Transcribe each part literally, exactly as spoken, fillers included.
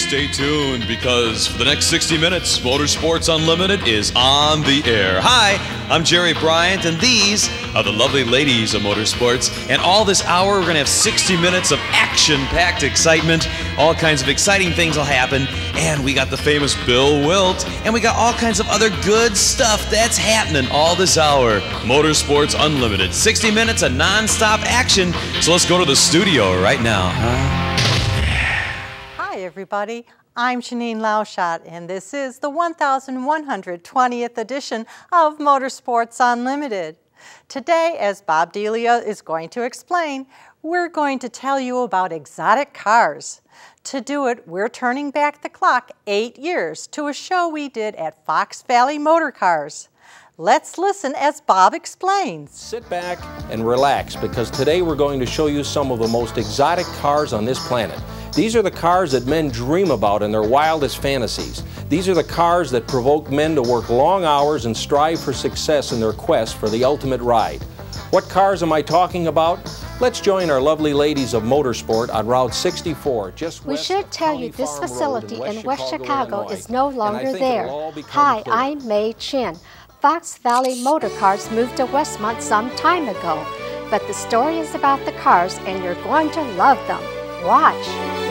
stay tuned because for the next sixty minutes, Motorsports Unlimited is on the air. Hi, I'm Jerry Bryant, and these are the lovely ladies of motorsports. And all this hour, we're going to have sixty minutes of action-packed excitement. All kinds of exciting things will happen. And we got the famous Bill Wilt, and we got all kinds of other good stuff that's happening all this hour. Motorsports Unlimited, sixty minutes of non-stop action. So let's go to the studio right now. Huh? Hi, everybody. I'm Janine Lauschat, and this is the one thousand one hundred twentieth edition of Motorsports Unlimited. Today, as Bob Delia is going to explain, we're going to tell you about exotic cars. To do it, we're turning back the clock eight years to a show we did at Fox Valley Motor Cars. Let's listen as Bob explains. Sit back and relax, because today we're going to show you some of the most exotic cars on this planet. These are the cars that men dream about in their wildest fantasies. These are the cars that provoke men to work long hours and strive for success in their quest for the ultimate ride. What cars am I talking about? Let's join our lovely ladies of motorsport on Route sixty-four, just We west should of tell County you this Farm Road facility in West in West Chicago, Chicago Illinois. is no And I longer think it'll there. all become Hi, clear. I'm May Chin. Fox Valley Motor Cars moved to Westmont some time ago, but the story is about the cars and you're going to love them. Watch.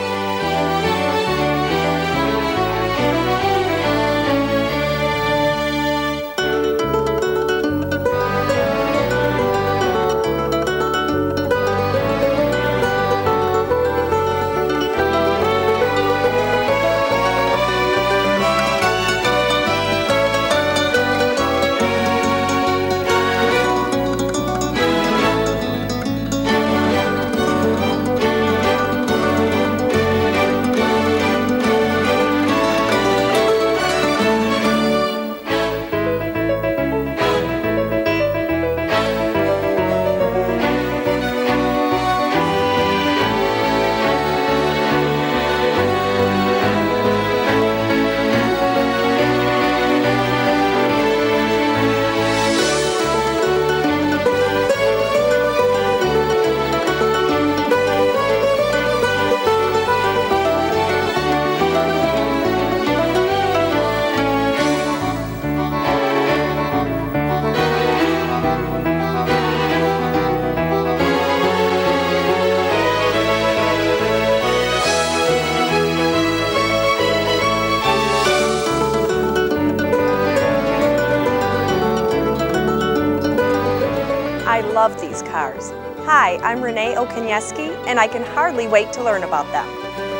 I love these cars. Hi, I'm Renee Okoniewski, and I can hardly wait to learn about them.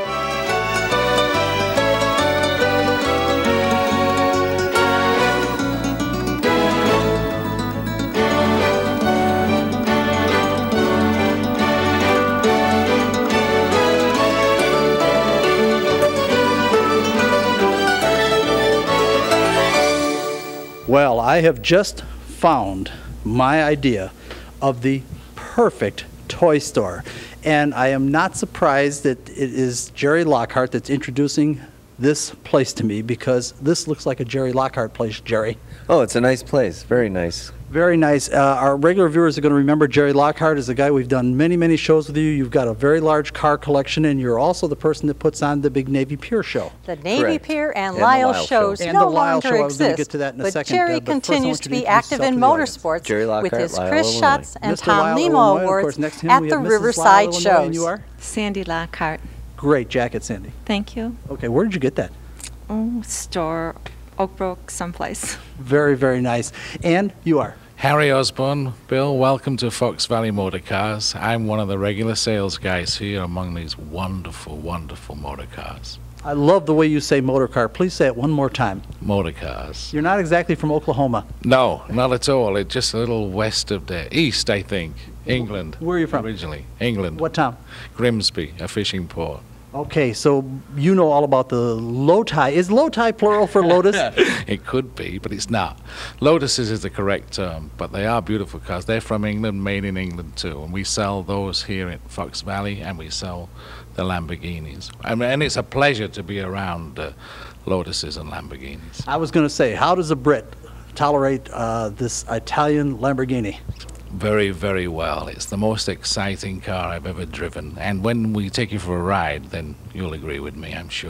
Well, I have just found my idea of the perfect toy store. And I am not surprised that it is Jerry Lockhart that's introducing this place to me, because this looks like a Jerry Lockhart place, Jerry. Oh, it's a nice place. Very nice. Very nice. Uh, our regular viewers are going to remember Jerry Lockhart is a guy we've done many, many shows with you. You've got a very large car collection, and you're also the person that puts on the big Navy Pier show. The Navy Correct. Pier and, And the Lyle Lyle shows show. And no the Lyle longer show. I was gonna exist, get to that in a but second, Jerry uh, but first I continues want to you to be introduce active yourself in to the audience. motorsports Jerry with Lockhart, his Lyle, Chris Illinois. Schutz and Mister Tom Lyle, Nemo Illinois, and of awards course, next to him at we the have Missus Lyle, Riverside Illinois, shows. and you are? Sandy Lockhart. Great jacket, Sandy. Thank you. Okay, where did you get that? Oh, store, Oakbrook, someplace. Very, very nice. And you are? Harry Osborne. Bill, welcome to Fox Valley Motor Cars. I'm one of the regular sales guys here among these wonderful, wonderful motor cars. I love the way you say motor car. Please say it one more time. Motor cars. You're not exactly from Oklahoma. No, not at all. It's just a little west of there. East, I think. England. Where are you from? Originally. England. What town? Grimsby, a fishing port. Okay, so you know all about the Lotai. Is Lotai plural for Lotus? It could be, but it's not. Lotuses is the correct term, but they are beautiful cars. They're from England, made in England too, and we sell those here in Fox Valley, and we sell the Lamborghinis. I mean, and it's a pleasure to be around uh, Lotuses and Lamborghinis. I was going to say, how does a Brit tolerate uh, this Italian Lamborghini? Very, very well. It's the most exciting car I've ever driven, and when we take you for a ride, then you'll agree with me, I'm sure.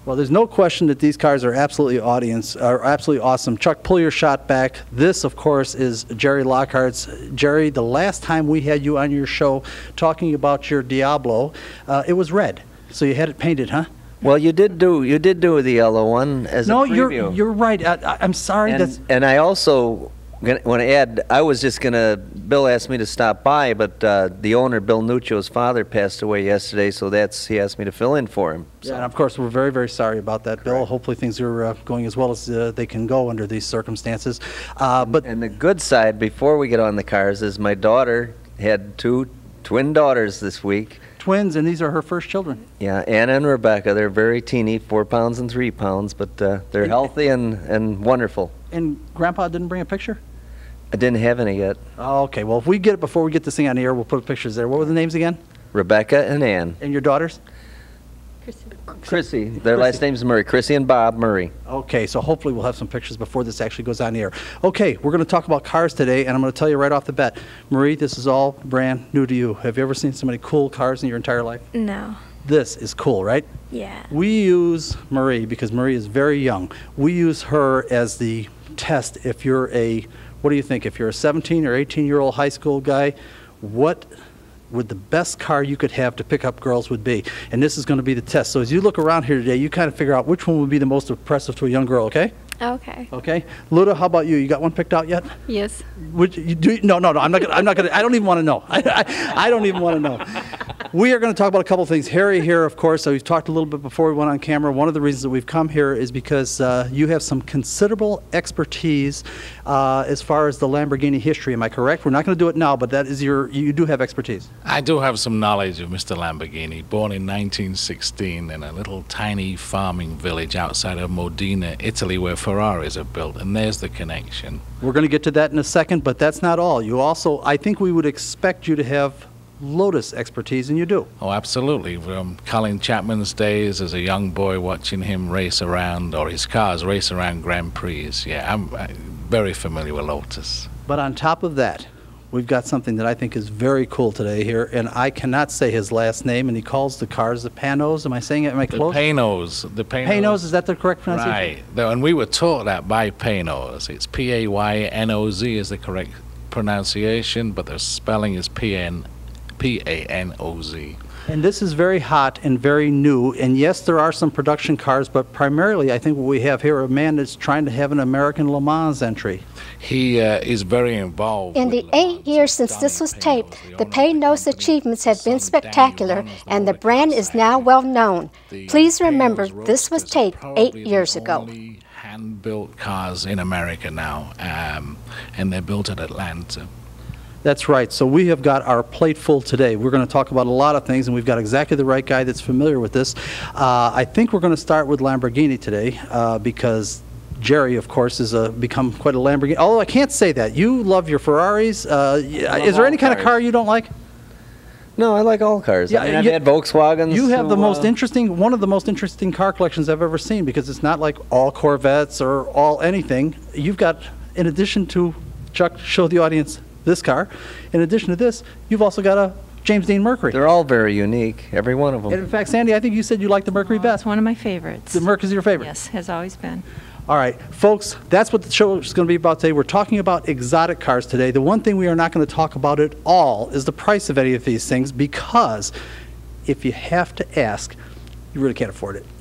Well, there's no question that these cars are absolutely audience, are absolutely awesome. Chuck, pull your shot back. This, of course, is Jerry Lockhart's. Jerry, the last time we had you on your show talking about your Diablo, uh, it was red. So you had it painted, huh? Well, you did do you did do the yellow one as no, a preview. you're you're right. I, I, I'm sorry. And, that's and I also want to add. I was just gonna. Bill asked me to stop by, but uh, the owner, Bill Nuccio's father, passed away yesterday, so that's he asked me to fill in for him. So. Yeah, and of course we're very very sorry about that, Bill. Correct. Hopefully things are uh, going as well as uh, they can go under these circumstances. Uh, but and the good side, before we get on the cars, is my daughter had two twin daughters this week. Twins, and these are her first children. Yeah, Anna and Rebecca. They're very teeny, four pounds and three pounds, but uh, they're and, healthy and, and wonderful. And Grandpa didn't bring a picture? I didn't have any yet. Oh, okay. Well, if we get it before we get this thing on the air, we'll put pictures there. What were the names again? Rebecca and Ann. And your daughters? Chrissy. Chrissy. Their Chrissy. Last name's Murray. Chrissy and Bob Murray. Okay, so hopefully we'll have some pictures before this actually goes on the air. Okay, we're going to talk about cars today, and I'm going to tell you right off the bat, Marie, this is all brand new to you. Have you ever seen so many cool cars in your entire life? No. This is cool, right? Yeah. We use Marie, because Marie is very young, we use her as the test if you're a, what do you think, if you're a seventeen or eighteen year old high school guy, what would the best car you could have to pick up girls would be? And this is going to be the test. So as you look around here today, you kind of figure out which one would be the most impressive to a young girl, okay? Okay. Okay. Luda, how about you? You got one picked out yet? Yes. Would you do? No, no, no. I'm not gonna. I'm not gonna. I don't even want to know. I, I, I don't even want to know. We are going to talk about a couple of things. Harry here, of course. So we've talked a little bit before we went on camera. One of the reasons that we've come here is because uh, you have some considerable expertise uh, as far as the Lamborghini history. Am I correct? We're not going to do it now, but that is your. You do have expertise. I do have some knowledge of Mister Lamborghini. Born in nineteen sixteen in a little tiny farming village outside of Modena, Italy, where Ferraris are built, and there's the connection. We're going to get to that in a second, but that's not all. You also, I think we would expect you to have Lotus expertise, and you do. Oh, absolutely. From Colin Chapman's days as a young boy watching him race around, or his cars race around Grand Prix. Yeah, I'm, I'm very familiar with Lotus. But on top of that, we've got something that I think is very cool today here, and I cannot say his last name, and he calls the cars the Panos. Am I saying it? Am I close? The Panos. The Panos. Panos, is that the correct pronunciation? Right. And we were taught that by Panos. It's P A Y N O Z is the correct pronunciation, but the spelling is P N P A N O Z. And this is very hot and very new, and yes, there are some production cars, but primarily I think what we have here, a man that's trying to have an American Le Mans entry. He uh, is very involved. In the eight years since this was taped, the Panos achievements have been spectacular, and the brand is now well known. Please remember, this was taped eight years ago. Hand-built cars in America now, um, and they're built at Atlanta. That's right. So we have got our plate full today. We're going to talk about a lot of things, and we've got exactly the right guy that's familiar with this. Uh, I think we're going to start with Lamborghini today uh, because Jerry, of course, has uh, become quite a Lamborghini. Although I can't say that. You love your Ferraris. Uh, is there any kind of car you don't like? No, I like all cars. Yeah, I mean, I've you, had Volkswagens. You have the so, most uh, interesting, one of the most interesting car collections I've ever seen, because it's not like all Corvettes or all anything. You've got, in addition to, Chuck, show the audience this car. In addition to this, you've also got a James Dean Mercury. They're all very unique, every one of them. And in fact, Sandy, I think you said you like the Mercury oh, best. It's one of my favorites. The Mercury's your favorite? Yes, has always been. All right, folks, that's what the show is going to be about today. We're talking about exotic cars today. The one thing we are not going to talk about at all is the price of any of these things, because if you have to ask, you really can't afford it.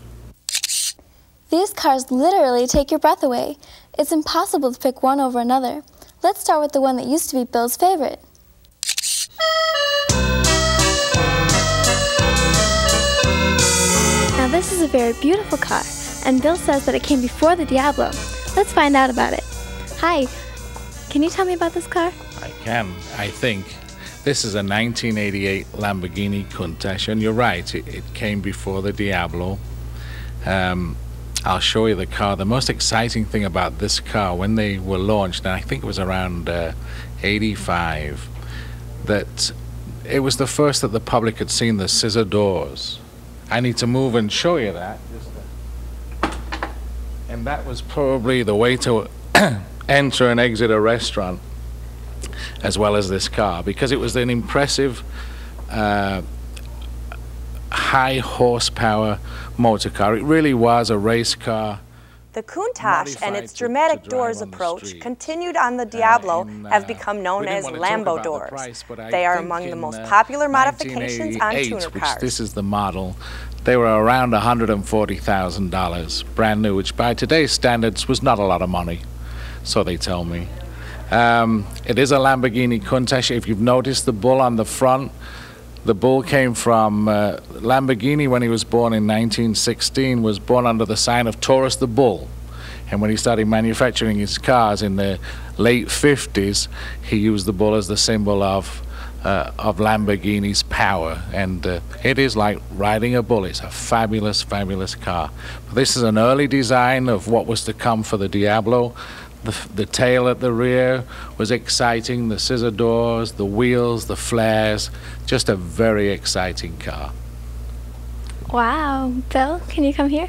These cars literally take your breath away. It's impossible to pick one over another. Let's start with the one that used to be Bill's favorite. Now this is a very beautiful car, and Bill says that it came before the Diablo. Let's find out about it. Hi, can you tell me about this car? I can, I think. This is a nineteen eighty-eight Lamborghini Countach, and you're right, it, it came before the Diablo. Um, I'll show you the car. The most exciting thing about this car, when they were launched, and I think it was around uh, eighty-five, that it was the first that the public had seen the scissor doors. I need to move and show you that. And that was probably the way to enter and exit a restaurant, as well as this car, because it was an impressive uh, high horsepower motor car. It really was a race car. The Countach and its dramatic doors approach, continued on the Diablo, uh, in, uh, have become known as Lambo doors. The price, they are among the most popular uh, modifications on tuner which cars. This is the model. They were around one hundred forty thousand dollars, brand new, which by today's standards was not a lot of money, so they tell me. Um, it is a Lamborghini Countach. If you've noticed the bull on the front, the bull came from uh, Lamborghini when he was born in nineteen sixteen, was born under the sign of Taurus the Bull. And when he started manufacturing his cars in the late fifties, he used the bull as the symbol of uh, of Lamborghini's power. And uh, it is like riding a bull. It's a fabulous, fabulous car. But this is an early design of what was to come for the Diablo. The, the tail at the rear was exciting, the scissor doors, the wheels, the flares, just a very exciting car. Wow. Bill, can you come here?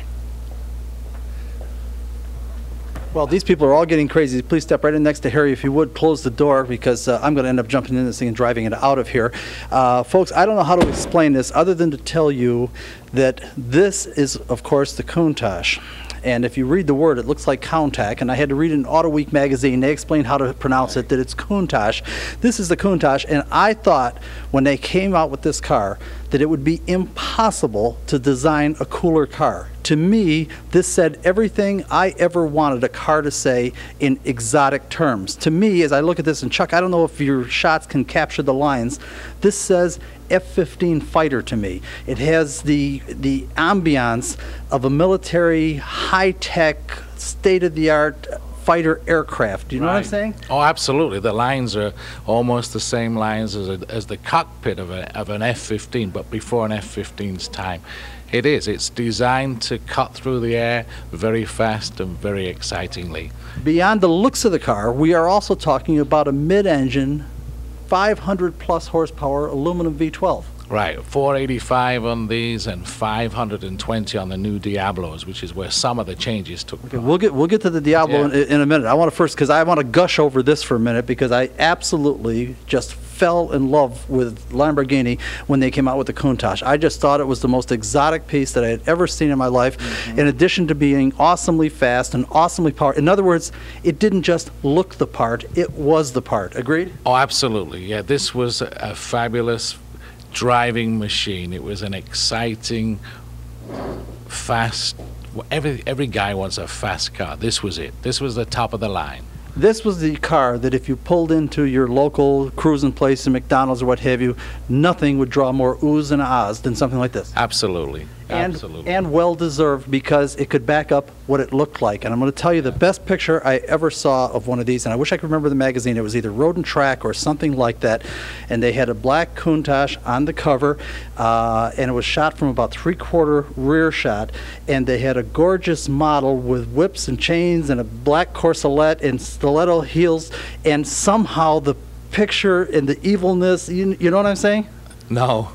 Well, these people are all getting crazy. Please step right in next to Harry if you would. Close the door because uh, I'm going to end up jumping in this thing and driving it out of here. Uh, folks, I don't know how to explain this other than to tell you that this is, of course, the Countach. And if you read the word, it looks like Countach. And I had to read it in Auto Week magazine. They explained how to pronounce it, that it's Countach. This is the Countach. And I thought when they came out with this car that it would be impossible to design a cooler car. To me, this said everything I ever wanted a car to say in exotic terms. To me, as I look at this, and Chuck, I don't know if your shots can capture the lines, this says F fifteen fighter to me. It has the the ambiance of a military, high-tech, state-of-the-art fighter aircraft. Do you know right. what I'm saying? Oh, absolutely. The lines are almost the same lines as, a, as the cockpit of, a, of an F fifteen, but before an F fifteen's time. It is. It's designed to cut through the air very fast and very excitingly. Beyond the looks of the car, we are also talking about a mid-engine, five hundred plus horsepower aluminum V twelve. Right, four eighty-five on these and five hundred twenty on the new Diablos, which is where some of the changes took place. Okay, we'll get we'll get to the Diablo yeah. in, in a minute. I want to first, because I want to gush over this for a minute, because I absolutely just fell in love with Lamborghini when they came out with the Countach. I just thought it was the most exotic piece that I had ever seen in my life, mm-hmm. in addition to being awesomely fast and awesomely powerful. In other words, it didn't just look the part, it was the part. Agreed? Oh, absolutely. Yeah, this was a, a fabulous driving machine. It was an exciting, fast, every, every guy wants a fast car. This was it. This was the top of the line. This was the car that if you pulled into your local cruising place in McDonald's or what have you, nothing would draw more oohs and ahs than something like this. Absolutely. And, Absolutely. and well-deserved, because it could back up what it looked like. And I'm going to tell you the best picture I ever saw of one of these, and I wish I could remember the magazine. It was either Road and Track or something like that. And they had a black Countach on the cover, uh, and it was shot from about three-quarter rear shot. And they had a gorgeous model with whips and chains and a black corselet and stiletto heels. And somehow the picture and the evilness, you, you know what I'm saying? No.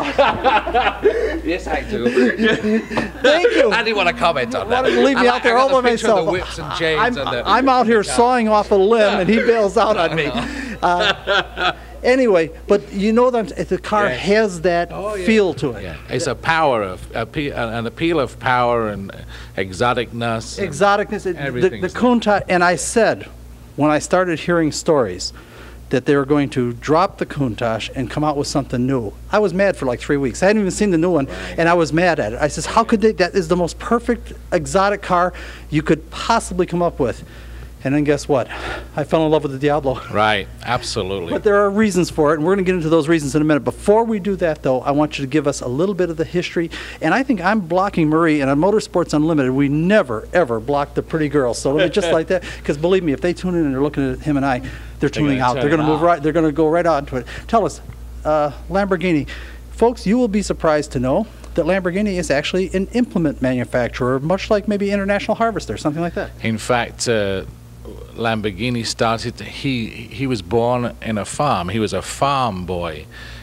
Yes, I do. Thank you. I didn't want to comment on that. Wanted to leave me I, out there I all got by the picture of myself. the whips and chains I'm, and the, I'm out here sawing off a limb, and he bails out on me. Uh, anyway, but you know that the car Yeah. has that Oh, yeah. feel to it. Yeah. It's a power of appe- an appeal of power and exoticness. and Exoticness. it- The, everything's the there. Countach, and I said when I started hearing stories that they were going to drop the Countach and come out with something new. I was mad for like three weeks. I hadn't even seen the new one, and I was mad at it. I says, how could they, that is the most perfect exotic car you could possibly come up with. And then guess what? I fell in love with the Diablo. Right, absolutely. But there are reasons for it, and we're going to get into those reasons in a minute. Before we do that, though, I want you to give us a little bit of the history. And I think I'm blocking Marie, and on Motorsports Unlimited, we never, ever block the pretty girls. So let me just like that, because believe me, if they tune in and they're looking at him and I, they're tuning gonna out. turn They're going to move out. right. They're going to go right on to it. Tell us, uh, Lamborghini, folks, you will be surprised to know that Lamborghini is actually an implement manufacturer, much like maybe International Harvester, something like that. In fact, uh, Lamborghini started, he, he was born in a farm. He was a farm boy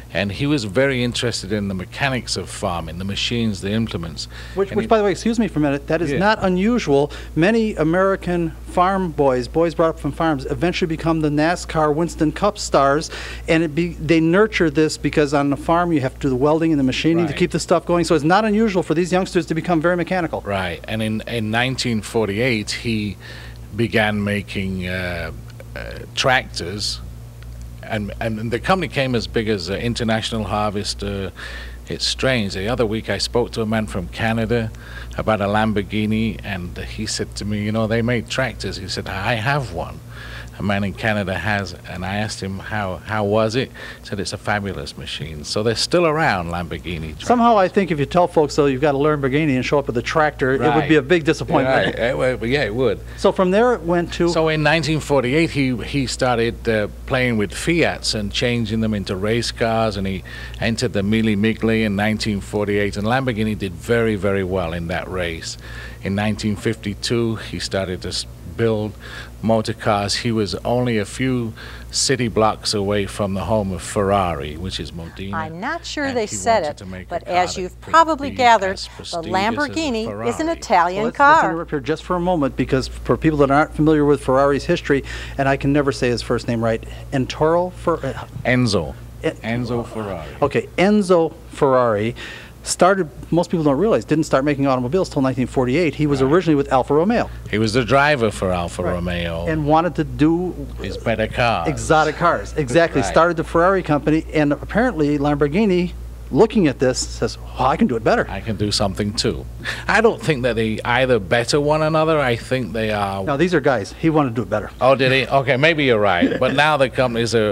and he was very interested in the mechanics of farming, the machines, the implements. Which, and which he, by the way, excuse me for a minute, that is yeah. not unusual. Many American farm boys, boys brought up from farms, eventually become the NASCAR Winston Cup stars, and it be, they nurture this because on the farm you have to do the welding and the machining right. to keep the stuff going. So it's not unusual for these youngsters to become very mechanical. Right, and in, in nineteen forty-eight he began making uh, uh, tractors, and, and the company came as big as uh, International Harvester. It's strange. The other week I spoke to a man from Canada about a Lamborghini, and he said to me, you know, they made tractors. He said, I have one. A man in Canada has, and I asked him how how was it. He said it's a fabulous machine. So they're still around, Lamborghini tractors. Somehow I think if you tell folks, though, you've got a Lamborghini and show up with a tractor, right. it would be a big disappointment. Yeah, right. yeah, it would. So from there it went to... So in nineteen forty-eight he he started uh, playing with Fiats and changing them into race cars, and he entered the Mille Miglia in nineteen forty-eight, and Lamborghini did very, very well in that race. In nineteen fifty-two he started to build motor cars. He was only a few city blocks away from the home of Ferrari, which is Modena. I'm not sure they said it, but as you've probably gathered, the Lamborghini is an Italian well, let's, car. Let's interrupt here just for a moment, because for people that aren't familiar with Ferrari's history, and I can never say his first name right, Ettore Fer Enzo. En Enzo Ferrari. Okay, Enzo Ferrari started, most people don't realize, didn't start making automobiles till nineteen forty-eight. He was right. originally with Alfa Romeo. He was the driver for Alfa right. Romeo. And wanted to do his better cars. Exotic cars. Exactly. Right. Started the Ferrari company, and apparently Lamborghini, looking at this, says, oh, I can do it better. I can do something too. I don't think that they either better one another. I think they are... No, these are guys. He wanted to do it better. Oh, did he? Okay, maybe you're right. But now the companies are...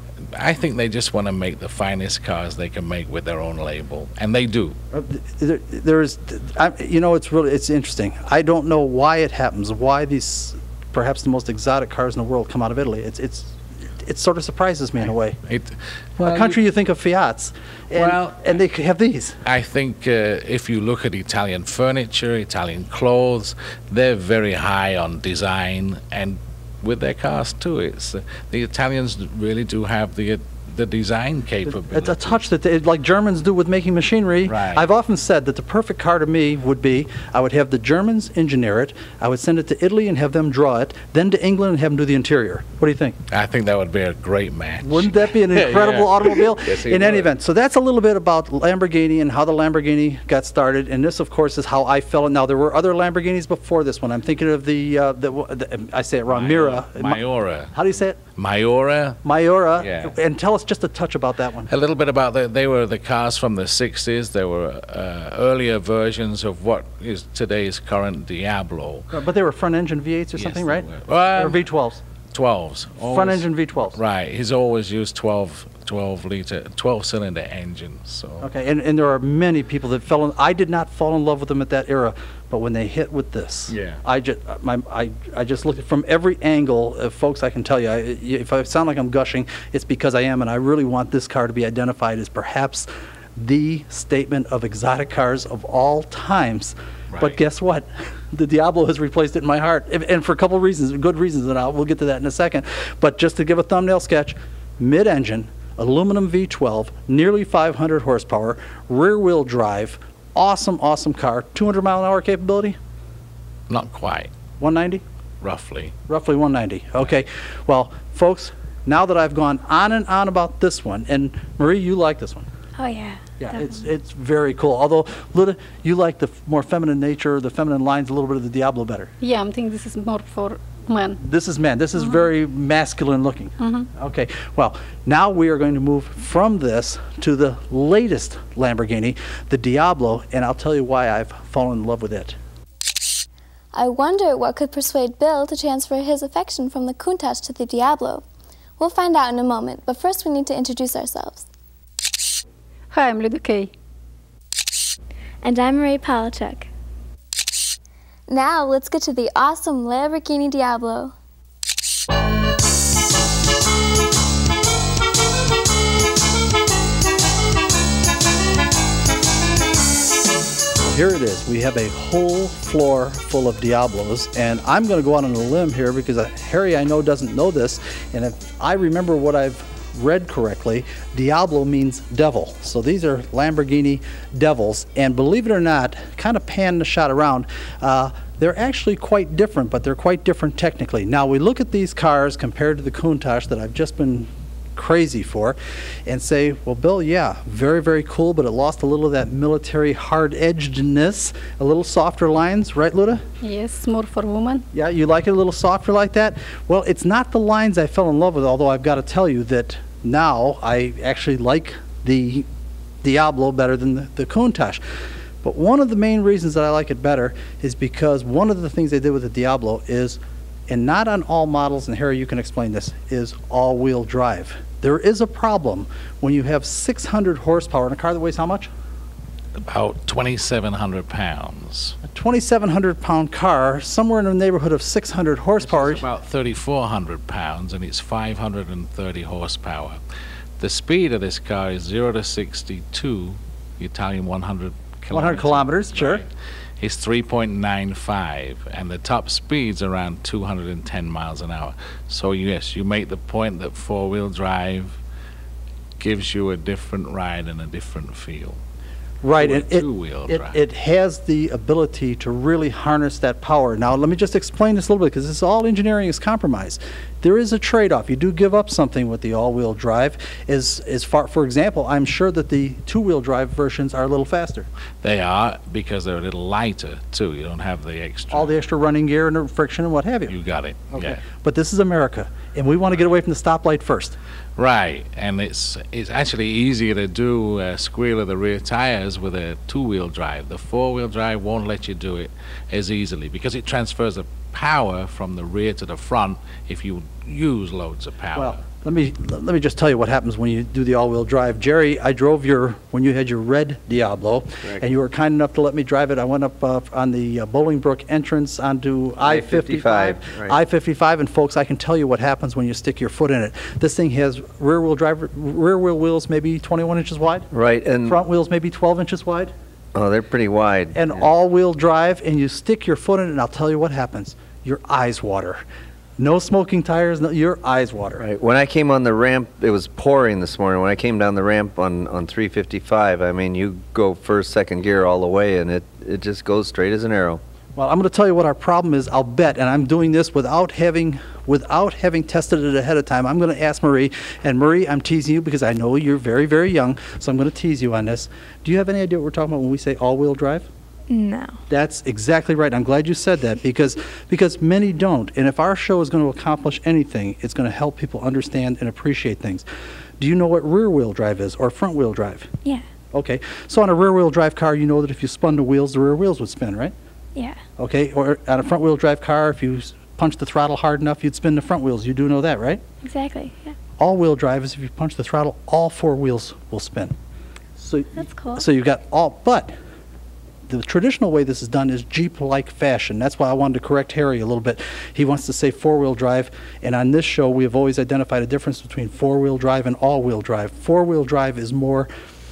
I think they just want to make the finest cars they can make with their own label, and they do. Uh, there, there's, I, you know, it's really, it's interesting. I don't know why it happens, why these, perhaps the most exotic cars in the world come out of Italy. It's, it's, it sort of surprises me in a way. It, well, a country you, you think of Fiats, and, well, and they have these. I think uh, if you look at Italian furniture, Italian clothes, they're very high on design, and with their cars too. It's uh, the Italians really do have the uh, the design capability. It's a touch that they, like Germans do with making machinery. Right. I've often said that the perfect car to me would be, I would have the Germans engineer it, I would send it to Italy and have them draw it, then to England and have them do the interior. What do you think? I think that would be a great match. Wouldn't that be an incredible yeah. automobile? Yes, in would. any event, so that's a little bit about Lamborghini and how the Lamborghini got started, and this of course is how I fell in. Now there were other Lamborghinis before this one. I'm thinking of the, uh, the, the I say it wrong, Mira. Maiora. How do you say it? Maiora. Maiora. Yeah. And tell us just a touch about that one. A little bit about the, they were the cars from the sixties. They were uh, earlier versions of what is today's current Diablo. But they were front engine V eights or yes, something, right? Um, or V twelves? twelves. Always, front engine V twelves. Right. He's always used twelve, twelve liter, twelve cylinder engines. So. Okay, and, and there are many people that fell in. I did not fall in love with them at that era, but when they hit with this, yeah, I just my I I just looked at from every angle. Uh, folks, I can tell you, I, if I sound like I'm gushing, it's because I am, and I really want this car to be identified as perhaps the statement of exotic cars of all times. Right. But guess what? The Diablo has replaced it in my heart, and for a couple of reasons, good reasons, and I'll, we'll get to that in a second. But just to give a thumbnail sketch, mid-engine, aluminum V twelve, nearly five hundred horsepower, rear-wheel drive, awesome, awesome car. two hundred mile an hour capability? Not quite. one ninety? Roughly. Roughly one ninety. Okay. Well, folks, now that I've gone on and on about this one, and Marie, you like this one. Oh, yeah. Yeah, definitely. it's it's very cool. Although, Luda, you like the f more feminine nature, the feminine lines, a little bit of the Diablo better. Yeah, I'm thinking this is more for men. This is men. This is Mm-hmm. very masculine looking. Mm-hmm. Okay, well, now we are going to move from this to the latest Lamborghini, the Diablo, and I'll tell you why I've fallen in love with it. I wonder what could persuade Bill to transfer his affection from the Countach to the Diablo. We'll find out in a moment, but first we need to introduce ourselves. Hi, I'm Luda Kay. And I'm Marie Palachuk. Now let's get to the awesome Lamborghini Diablo. Here it is. We have a whole floor full of Diablos, and I'm going to go out on a limb here because uh, Harry, I know, doesn't know this, and if I remember what I've read correctly, Diablo means devil. So these are Lamborghini Devils, and believe it or not, kind of pan the shot around, uh, they're actually quite different, but they're quite different technically. Now we look at these cars compared to the Countach that I've just been crazy for and say, well, Bill, yeah, very, very cool, but it lost a little of that military hard-edgedness, a little softer lines, right, Luda? Yes, more for women. Yeah, you like it a little softer like that? Well, it's not the lines I fell in love with, although I've got to tell you that now I actually like the Diablo better than the, the Countach. But one of the main reasons that I like it better is because one of the things they did with the Diablo is, and not on all models, and Harry, you can explain this, is all-wheel drive. There is a problem when you have six hundred horsepower in a car that weighs how much? About twenty-seven hundred pounds. A twenty-seven hundred pound car, somewhere in the neighborhood of six hundred horsepower. It's about thirty-four hundred pounds, and it's five hundred thirty horsepower. The speed of this car is zero to sixty-two, the Italian one hundred kilometers. one hundred kilometers, sure. Right. It's three point nine five, and the top speed's around two hundred ten miles an hour. So yes, you make the point that four-wheel drive gives you a different ride and a different feel. Right, to and a two-wheel it, drive. it, it has the ability to really harness that power. Now, let me just explain this a little bit, because this all engineering is compromise. There is a trade-off. You do give up something with the all-wheel drive. As, as far, for example, I'm sure that the two-wheel drive versions are a little faster. They are, because they're a little lighter, too. You don't have the extra... All the extra running gear and the friction and what have you. You got it, okay. Yeah. But this is America, and we want to get away from the stoplight first. Right, and it's it's actually easier to do a squeal of the rear tires with a two-wheel drive. The four-wheel drive won't let you do it as easily because it transfers the power from the rear to the front if you use loads of power. Well, let me let me just tell you what happens when you do the all-wheel drive. Jerry, I drove your when you had your red Diablo, Correct. and you were kind enough to let me drive it. I went up uh, on the uh, Bolingbrook entrance onto I fifty-five. right. I fifty-five, and folks, I can tell you what happens when you stick your foot in it. This thing has rear-wheel drive, rear-wheel wheels maybe twenty-one inches wide. Right, and front wheels maybe twelve inches wide. Oh, they're pretty wide. And yeah. all-wheel drive, and you stick your foot in it, and I'll tell you what happens. Your eyes water. No smoking tires, no, your eyes water. Right. When I came on the ramp, it was pouring this morning. When I came down the ramp on, on three fifty-five, I mean, you go first, second gear all the way, and it, it just goes straight as an arrow. Well, I'm going to tell you what our problem is, I'll bet, and I'm doing this without having without having tested it ahead of time. I'm going to ask Marie, and Marie, I'm teasing you because I know you're very, very young, so I'm going to tease you on this. Do you have any idea what we're talking about when we say all-wheel drive? No. That's exactly right. I'm glad you said that because because many don't. And if our show is going to accomplish anything, it's going to help people understand and appreciate things. Do you know what rear-wheel drive is or front-wheel drive? Yeah. Okay. So on a rear-wheel drive car, you know that if you spun the wheels, the rear wheels would spin, right? Yeah. Okay. Or on a front-wheel drive car, if you s- punch the throttle hard enough, you'd spin the front wheels. You do know that, right? Exactly. Yeah. All-wheel drive is if you punch the throttle, all four wheels will spin. So That's cool. So you've got all, but the traditional way this is done is Jeep-like fashion. That's why I wanted to correct Harry a little bit. He wants to say four-wheel drive, and on this show we have always identified a difference between four-wheel drive and all-wheel drive. Four-wheel drive is more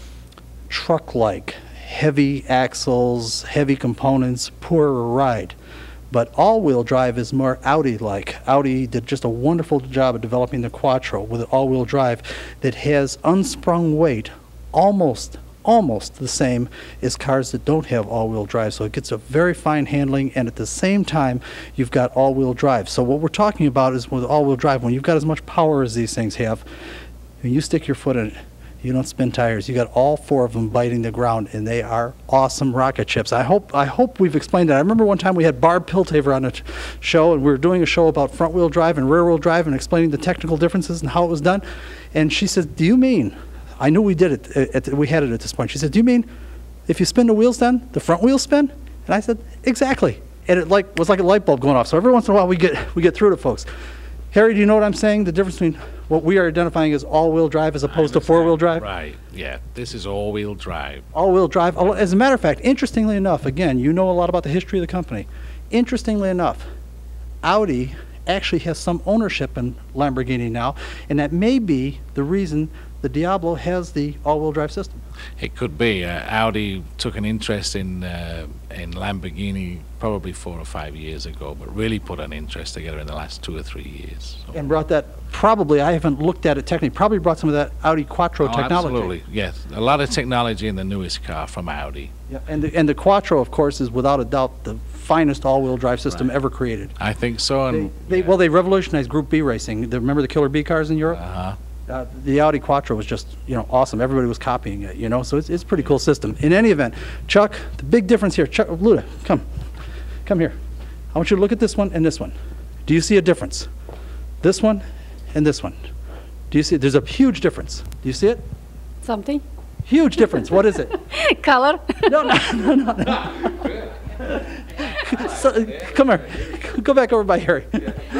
truck-like, heavy axles, heavy components, poorer ride. But all-wheel drive is more Audi-like. Audi did just a wonderful job of developing the Quattro with an all-wheel drive that has unsprung weight almost almost the same as cars that don't have all-wheel drive. So it gets a very fine handling, and at the same time, you've got all-wheel drive. So what we're talking about is with all-wheel drive, when you've got as much power as these things have, when you stick your foot in it, you don't spin tires. You got all four of them biting the ground, and they are awesome rocket ships. I hope I hope we've explained that. I remember one time we had Barb Piltaver on a t- show, and we were doing a show about front-wheel drive and rear-wheel drive and explaining the technical differences and how it was done. And she said, do you mean, I knew we did it, at, at, we had it at this point. She said, do you mean if you spin the wheels then, the front wheels spin? And I said, exactly. And it like was like a light bulb going off. So every once in a while we get we get through to folks. Harry, do you know what I'm saying? The difference between what we are identifying as all-wheel drive as opposed to four-wheel drive? Right, yeah. This is all-wheel drive. All-wheel drive. As a matter of fact, interestingly enough, again, you know a lot about the history of the company. Interestingly enough, Audi actually has some ownership in Lamborghini now, and that may be the reason the Diablo has the all-wheel drive system. It could be. Uh, Audi took an interest in uh, in Lamborghini probably four or five years ago, but really put an interest together in the last two or three years. So. And brought that, probably, I haven't looked at it technically, probably brought some of that Audi Quattro oh, technology. Absolutely, yes. A lot of technology in the newest car from Audi. Yeah, and the, and the Quattro, of course, is without a doubt the finest all-wheel drive system right. ever created. I think so. And they, they, yeah. Well, they revolutionized Group B racing. The, remember the Killer B cars in Europe? Uh-huh. Uh, the Audi Quattro was just, you know, awesome. Everybody was copying it, you know, so it's, it's a pretty cool system. In any event, Chuck, the big difference here, Chuck, Luda, come, come here. I want you to look at this one and this one. Do you see a difference? This one and this one. Do you see, there's a huge difference. Do you see it? Something. Huge difference. What is it? Color. No, no, no, no, no. So, come here. Go back over by Harry.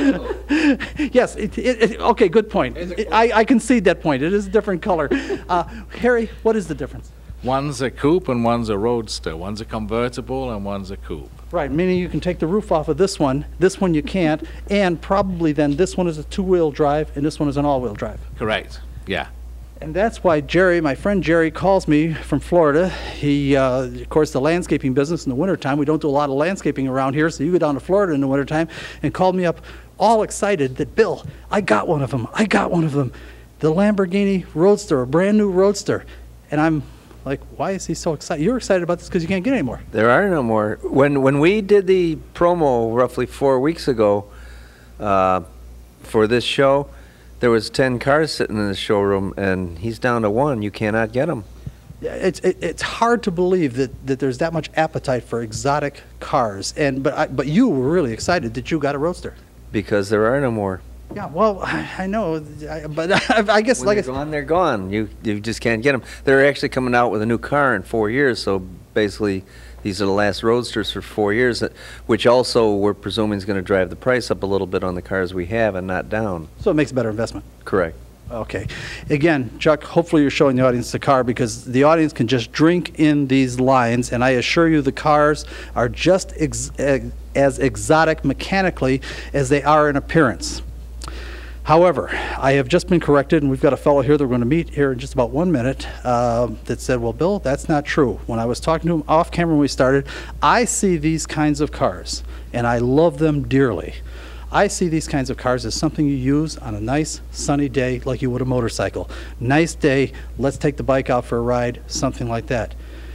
Yes. It, it, it, okay. Good point. It, I, I concede that point. It is a different color. Uh, Harry, what is the difference? One's a coupe and one's a roadster. One's a convertible and one's a coupe. Right. Meaning you can take the roof off of this one. This one you can't. And probably then this one is a two-wheel drive and this one is an all-wheel drive. Correct. Yeah. And that's why Jerry, my friend Jerry, calls me from Florida. He, uh, of course, the landscaping business in the wintertime, we don't do a lot of landscaping around here, so you go down to Florida in the wintertime, and called me up all excited that, Bill, I got one of them. I got one of them. The Lamborghini Roadster, a brand new Roadster. And I'm like, why is he so excited? You're excited about this because you can't get any more. There are no more. When, when we did the promo roughly four weeks ago uh, for this show, there was ten cars sitting in the showroom, and he's down to one. You cannot get them. It's it, it's hard to believe that, that there's that much appetite for exotic cars. And but I, but you were really excited that you got a Roadster. Because there are no more. Yeah, well, I, I know, I, but I, I guess when like they're gone, they're gone. You you just can't get them. They're actually coming out with a new car in four years. So basically, these are the last Roadsters for four years, which also we're presuming is going to drive the price up a little bit on the cars we have and not down. So it makes a better investment. Correct. Okay. Again, Chuck, hopefully you're showing the audience the car because the audience can just drink in these lines, and I assure you the cars are just ex as exotic mechanically as they are in appearance. However, I have just been corrected, and we've got a fellow here that we're going to meet here in just about one minute uh, that said, well, Bill, that's not true. When I was talking to him off camera when we started, I see these kinds of cars, and I love them dearly. I see these kinds of cars as something you use on a nice sunny day like you would a motorcycle. Nice day, let's take the bike out for a ride, something like that.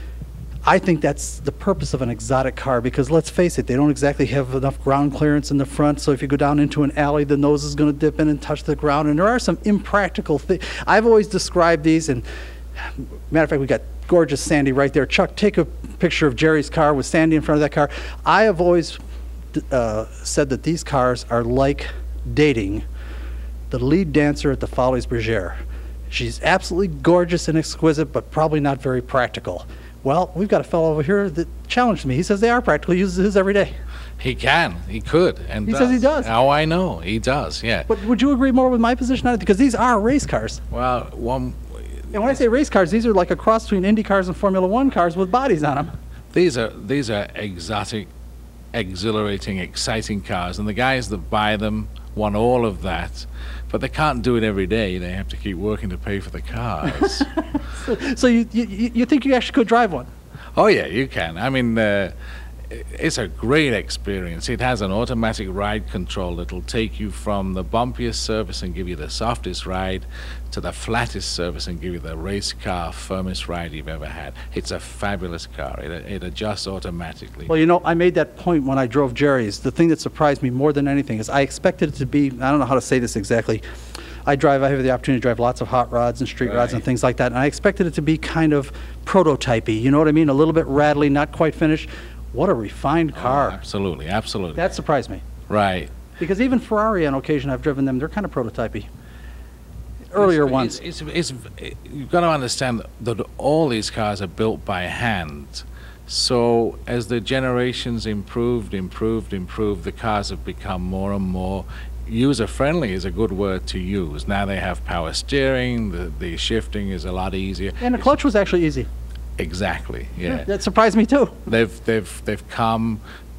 I think that's the purpose of an exotic car because let's face it, they don't exactly have enough ground clearance in the front, so if you go down into an alley, the nose is going to dip in and touch the ground, and there are some impractical things. I've always described these, and matter of fact, we got gorgeous Sandy right there. Chuck, take a picture of Jerry's car with Sandy in front of that car. I have always uh, said that these cars are like dating the lead dancer at the Folies Bergère. She's absolutely gorgeous and exquisite, but probably not very practical. Well, we've got a fellow over here that challenged me. He says they are practical. He uses his every day. He can. He could. And he does. says he does. Oh, I know. He does, yeah. But would you agree more with my position on it? Because these are race cars. Well, one... And when I say race cars, these are like a cross between Indy cars and Formula One cars with bodies on them. These are, these are exotic, exhilarating, exciting cars. And the guys that buy them want all of that. But they can't do it every day. They have to keep working to pay for the cars. so so you, you, you think you actually could drive one? Oh, yeah, you can. I mean, uh, it's a great experience. It has an automatic ride control that'll take you from the bumpiest surface and give you the softest ride to the flattest surface and give you the race car firmest ride you've ever had. It's a fabulous car. It, it adjusts automatically. Well, you know, I made that point when I drove Jerry's. The thing that surprised me more than anything is I expected it to be, I don't know how to say this exactly, I drive, I have the opportunity to drive lots of hot rods and street right. rods and things like that, and I expected it to be kind of prototypey, you know what I mean? A little bit rattly, not quite finished. What a refined car. Oh, absolutely, absolutely. That surprised me. Right. Because even Ferrari, on occasion, I've driven them, they're kind of prototypey. Earlier it's, ones. It's, it's, it's, it, you've got to understand that all these cars are built by hand. So as the generations improved, improved, improved, the cars have become more and more user-friendly is a good word to use. Now they have power steering, the, the shifting is a lot easier. And the clutch was actually easy. Exactly, yeah. yeah. That surprised me too. They've, they've, they've come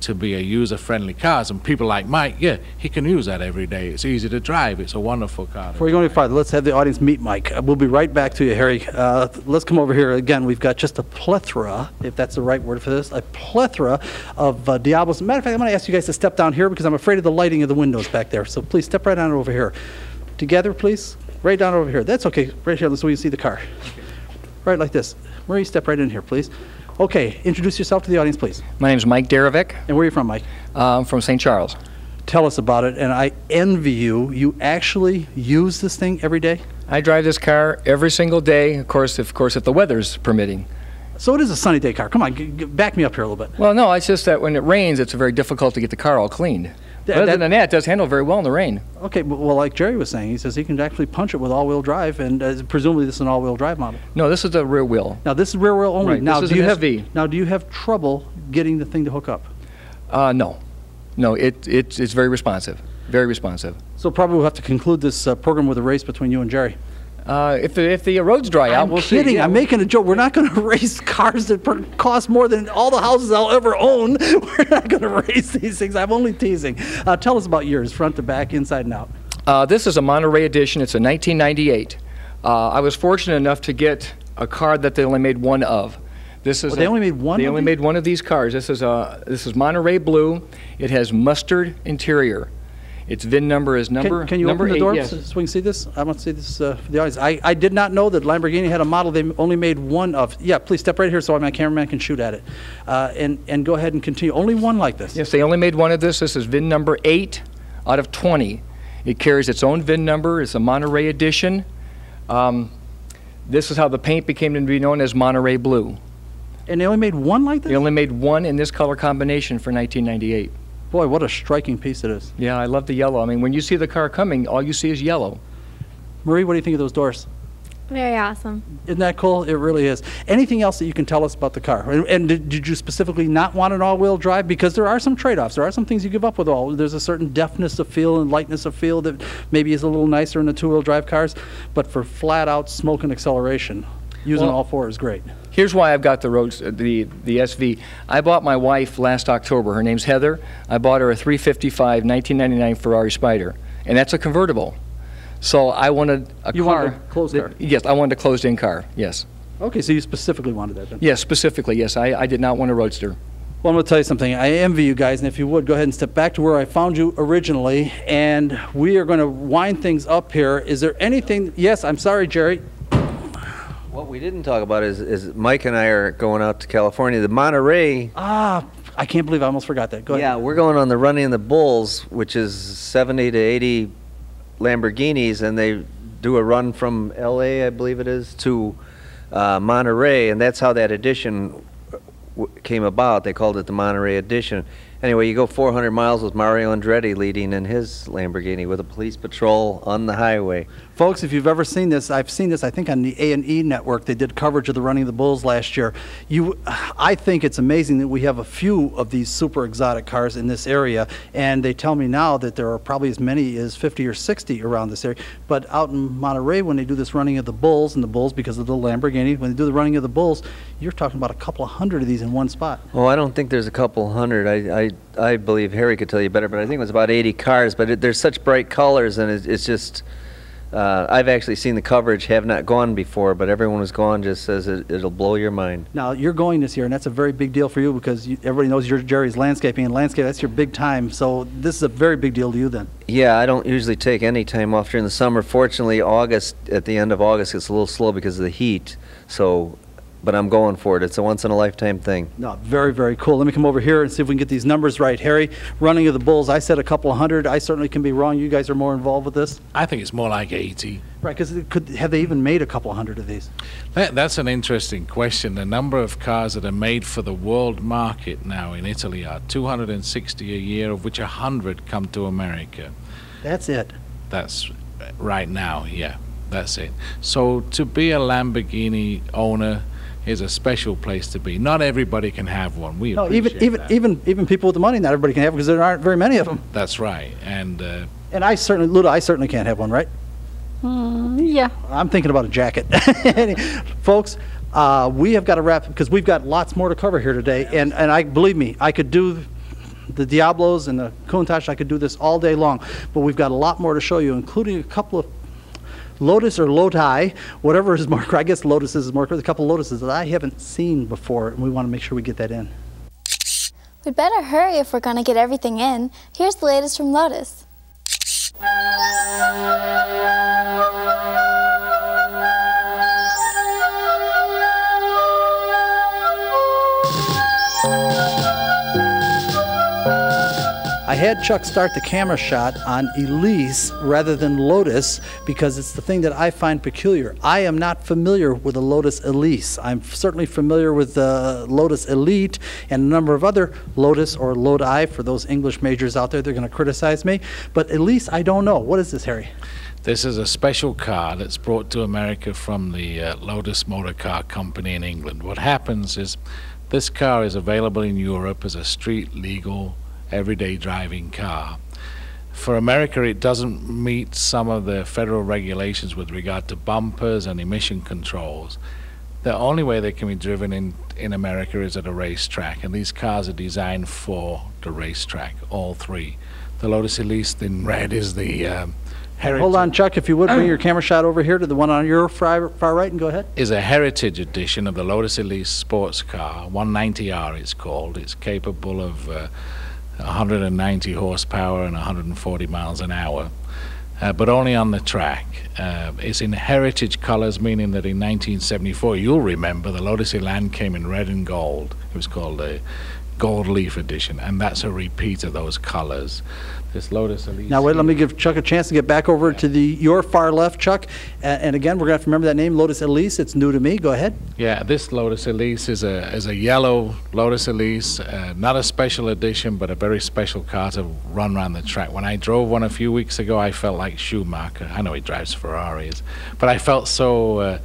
to be a user-friendly car. And people like Mike, yeah, he can use that every day. It's easy to drive. It's a wonderful car. Before we go any farther, let's have the audience meet Mike. Uh, We'll be right back to you, Harry. Uh, let's come over here again. We've got just a plethora, if that's the right word for this, a plethora of uh, Diablos. Matter of fact, I'm going to ask you guys to step down here because I'm afraid of the lighting of the windows back there. So please step right on over here. Together, please. Right down over here. That's okay. Right here, so we can see the car. Okay. Right like this. Marie, step right in here, please. Okay, introduce yourself to the audience, please. My name is Mike Darovic. And where are you from, Mike? Uh, I'm from Saint Charles. Tell us about it, and I envy you. You actually use this thing every day? I drive this car every single day, of course, if, of course, if the weather's permitting. So it is a sunny day car. Come on, g g back me up here a little bit. Well, no, it's just that when it rains, it's very difficult to get the car all cleaned. But other than that, it does handle very well in the rain. Okay, well, like Jerry was saying, he says he can actually punch it with all-wheel drive, and uh, presumably this is an all-wheel drive model. No, this is the rear wheel. Now, this is rear wheel only. Right, now, this is do you an have S V. Now, do you have trouble getting the thing to hook up? Uh, no. No, it, it, it's very responsive. Very responsive. So probably we'll have to conclude this uh, program with a race between you and Jerry. Uh, if, the, if the roads dry out, I'm we'll see. kidding. Yeah, I'm making a joke. We're not going to race cars that per cost more than all the houses I'll ever own. We're not going to race these things. I'm only teasing. Uh, tell us about yours, front to back, inside and out. Uh, this is a Monterey edition. It's a nineteen ninety-eight. Uh, I was fortunate enough to get a car that they only made one of. This is oh, they a, only made one. They of only these? made one of these cars. This is a this is Monterey blue. It has mustard interior. Its V I N number is number. Can, can you number open the eight, door yes. so, so we can see this? I want to see this uh, for the audience. I, I did not know that Lamborghini had a model they only made one of. Yeah, please step right here so my cameraman can shoot at it. Uh, and, and go ahead and continue. Only one like this? Yes, they only made one of this. This is V I N number eight out of twenty. It carries its own V I N number. It's a Monterey edition. Um, this is how the paint became to be known as Monterey blue. And they only made one like this? They only made one in this color combination for nineteen ninety-eight. Boy, what a striking piece it is. Yeah, I love the yellow. I mean, when you see the car coming, all you see is yellow. Marie, what do you think of those doors? Very awesome. Isn't that cool? It really is. Anything else that you can tell us about the car? And, and did, did you specifically not want an all-wheel drive? Because there are some trade-offs. There are some things you give up with all. There's a certain deftness of feel and lightness of feel that maybe is a little nicer in the two-wheel drive cars. But for flat-out smoke and acceleration, using well, all four is great. Here's why I've got the roads, the the S V. I bought my wife last October. Her name's Heather. I bought her a three fifty-five nineteen ninety-nine Ferrari Spider, and that's a convertible. So I wanted a you car. You wanted a closed car? Yes, I wanted a closed-in car. Yes. Okay, so you specifically wanted that then? Yes, specifically. Yes, I I did not want a roadster. Well, I'm going to tell you something. I envy you guys, and if you would, go ahead and step back to where I found you originally, and we are going to wind things up here. Is there anything? Yes, I'm sorry, Jerry. What we didn't talk about is, is Mike and I are going out to California. The Monterey. Ah, I can't believe I almost forgot that. Go ahead. Yeah, we're going on the Running of the Bulls, which is seventy to eighty Lamborghinis, and they do a run from L A, I believe it is, to uh, Monterey, and that's how that edition w came about. They called it the Monterey edition. Anyway, you go four hundred miles with Mario Andretti leading in his Lamborghini with a police patrol on the highway. Folks, if you've ever seen this, I've seen this, I think, on the A and E network. They did coverage of the Running of the Bulls last year. You, I think it's amazing that we have a few of these super exotic cars in this area, and they tell me now that there are probably as many as fifty or sixty around this area. But out in Monterey, when they do this Running of the Bulls, and the Bulls, because of the Lamborghini, when they do the Running of the Bulls, you're talking about a couple of hundred of these in one spot. Well, I don't think there's a couple hundred. I, I, I believe Harry could tell you better, but I think it was about eighty cars. But it, there's such bright colors, and it, it's just... Uh, I've actually seen the coverage, have not gone before, but everyone who's gone just says it, it'll blow your mind. Now, you're going this year, and that's a very big deal for you because you, everybody knows you're Jerry's landscaping, and landscape, that's your big time. So this is a very big deal to you then. Yeah, I don't usually take any time off during the summer. Fortunately, August, at the end of August, it's a little slow because of the heat. So, but I'm going for it. It's a once-in-a-lifetime thing. No, very, very cool. Let me come over here and see if we can get these numbers right. Harry, Running of the Bulls, I said a couple of hundred. I certainly can be wrong. You guys are more involved with this. I think it's more like eighty. Right, because could have they even made a couple of hundred of these? That, that's an interesting question. The number of cars that are made for the world market now in Italy are two hundred sixty a year, of which one hundred come to America. That's it. That's right now, yeah, that's it. So to be a Lamborghini owner is a special place to be. Not everybody can have one. We no, appreciate even even that. even even people with the money, not everybody can have because there aren't very many of them. That's right, and uh, and I certainly, Luda, I certainly can't have one, right? Mm, yeah. I'm thinking about a jacket. Folks, uh, we have got to wrap because we've got lots more to cover here today, and and I believe me, I could do the Diablos and the Countach. I could do this all day long, but we've got a lot more to show you, including a couple of Lotus or Lodi, whatever is more, I guess Lotus is more, a couple of Lotuses that I haven't seen before, and we want to make sure we get that in. We'd better hurry if we're going to get everything in. Here's the latest from Lotus. I had Chuck start the camera shot on Elise rather than Lotus because it's the thing that I find peculiar. I am not familiar with the Lotus Elise. I'm certainly familiar with the Lotus Elite and a number of other Lotus or Lodi. For those English majors out there, they're going to criticize me. But Elise, I don't know. What is this, Harry? This is a special car that's brought to America from the uh, Lotus Motor Car Company in England. What happens is this car is available in Europe as a street legal everyday driving car. For America, it doesn't meet some of the federal regulations with regard to bumpers and emission controls. The only way they can be driven in, in America is at a racetrack, and these cars are designed for the racetrack, all three. The Lotus Elise in red is the um, heritage. Hold on, Chuck, if you would, bring your camera shot over here to the one on your far, far right and go ahead. Is a heritage edition of the Lotus Elise sports car. one ninety R is called. It's capable of uh, one hundred ninety horsepower and one hundred forty miles an hour, uh, but only on the track. Uh, it's in heritage colors, meaning that in nineteen seventy-four, you'll remember, the Lotus Elan came in red and gold. It was called a Gold Leaf Edition, and that's a repeat of those colors. This Lotus Elise. Now wait, let me give Chuck a chance to get back over yeah. to the your far left, Chuck. Uh, and again, we're going to have to remember that name, Lotus Elise. It's new to me. Go ahead. Yeah, this Lotus Elise is a is a yellow Lotus Elise, uh, not a special edition, but a very special car to run around the track. When I drove one a few weeks ago, I felt like Schumacher. I know he drives Ferraris, but I felt so. Uh,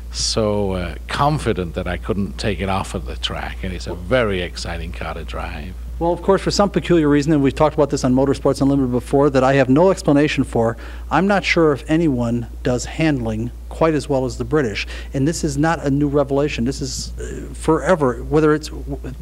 so uh, confident that I couldn't take it off of the track, and it's a very exciting car to drive. Well, of course, for some peculiar reason, and we've talked about this on Motorsports Unlimited before, that I have no explanation for, I'm not sure if anyone does handling quite as well as the British. And this is not a new revelation. This is uh, forever, whether it's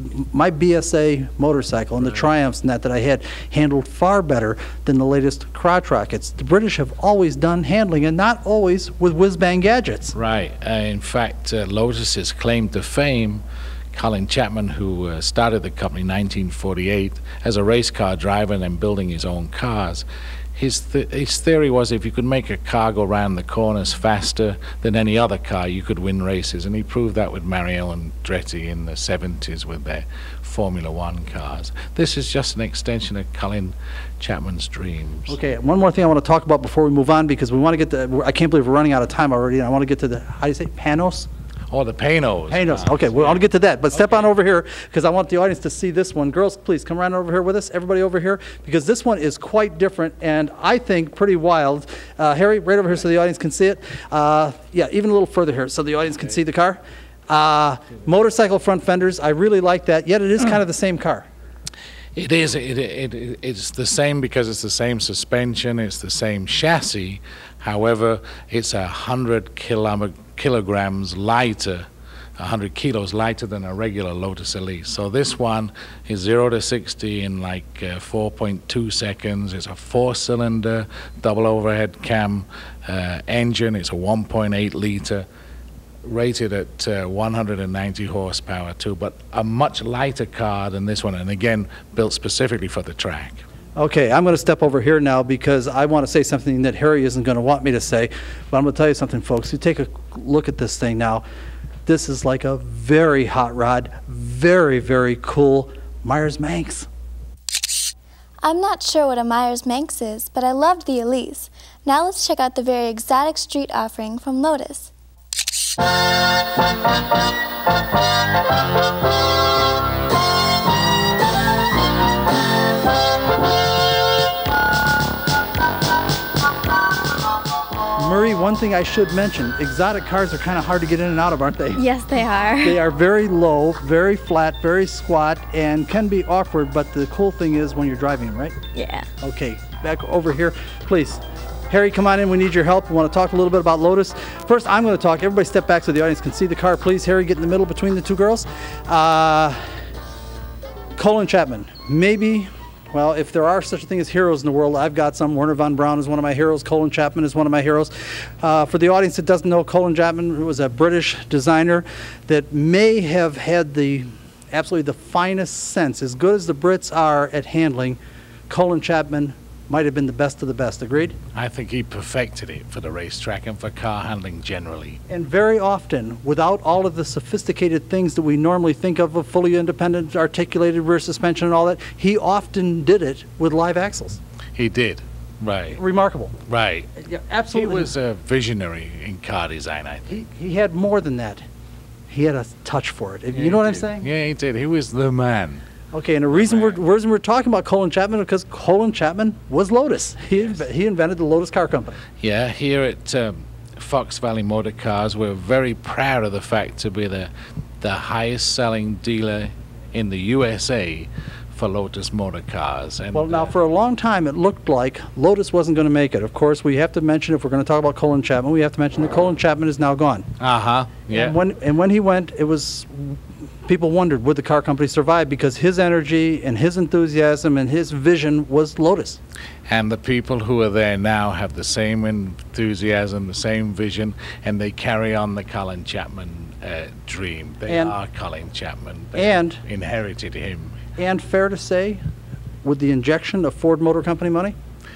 my B S A motorcycle and the Triumphs and that that I had handled far better than the latest crotch rockets. The British have always done handling, and not always with whiz-bang gadgets. Right. Uh, in fact, uh, Lotus's claim to fame, Colin Chapman, who uh, started the company in nineteen forty-eight as a race car driver and then building his own cars, his, th his theory was if you could make a car go around the corners faster than any other car, you could win races. And he proved that with Mario Andretti in the seventies with their Formula One cars. This is just an extension of Colin Chapman's dreams. Okay, one more thing I want to talk about before we move on, because we want to get to, I can't believe we're running out of time already, and I want to get to the, how do you say, Panos? Oh, the Panos. Panos. Okay, well, I'll get to that. But step okay. on over here, because I want the audience to see this one. Girls, please come right over here with us. Everybody over here, because this one is quite different and I think pretty wild. Uh, Harry, right over here so the audience can see it. Uh, yeah, even a little further here so the audience okay. can see the car. Uh, motorcycle front fenders. I really like that. Yet it is kind of the same car. It is. It, it, it, it's the same because it's the same suspension. It's the same chassis. However, it's a hundred kilo kilograms lighter, one hundred kilos lighter than a regular Lotus Elise. So this one is zero to sixty in like uh, four point two seconds. It's a four-cylinder, double overhead cam uh, engine. It's a one point eight liter, rated at uh, one hundred ninety horsepower too, but a much lighter car than this one, and again, built specifically for the track. Okay, I'm going to step over here now because I want to say something that Harry isn't going to want me to say, but I'm going to tell you something, folks. You take a look at this thing now. This is like a very hot rod, very, very cool Myers-Manx. I'm not sure what a Myers-Manx is, but I loved the Elise. Now let's check out the very exotic street offering from Lotus. Murray, one thing I should mention, exotic cars are kind of hard to get in and out of, aren't they? Yes, they are. They are very low, very flat, very squat, and can be awkward, but the cool thing is when you're driving them, right? Yeah. Okay, back over here, please. Harry, come on in. We need your help. We want to talk a little bit about Lotus. First, I'm going to talk. Everybody step back so the audience can see the car. Please, Harry, get in the middle between the two girls. Uh, Colin Chapman, maybe, well, if there are such a thing as heroes in the world, I've got some. Werner von Braun is one of my heroes. Colin Chapman is one of my heroes. Uh, for the audience that doesn't know, Colin Chapman was a British designer that may have had the absolutely the finest sense. As good as the Brits are at handling, Colin Chapman might have been the best of the best. Agreed? I think he perfected it for the racetrack and for car handling generally. And very often, without all of the sophisticated things that we normally think of, a fully independent, articulated rear suspension and all that, he often did it with live axles. He did, right. Remarkable. Right. Yeah, absolutely. He was a visionary in car design, I think. He, he had more than that. He had a touch for it. Yeah, you know what did. I'm saying? Yeah, he did. He was the man. Okay, and the reason we're, reason we're talking about Colin Chapman is because Colin Chapman was Lotus. He, Yes. inv he invented the Lotus Car Company. Yeah, here at um, Fox Valley Motor Cars, we're very proud of the fact to be the, the highest selling dealer in the U S A for Lotus Motor Cars. And, Well, now, uh, for a long time, it looked like Lotus wasn't going to make it. Of course, we have to mention, if we're going to talk about Colin Chapman, we have to mention that Colin Chapman is now gone. Uh-huh, yeah. And when, and when he went, it was, people wondered, would the car company survive? Because his energy and his enthusiasm and his vision was Lotus. And the people who are there now have the same enthusiasm, the same vision, and they carry on the Colin Chapman uh, dream. They And- are Colin Chapman. They and- inherited him. And fair to say, with the injection of Ford Motor Company money?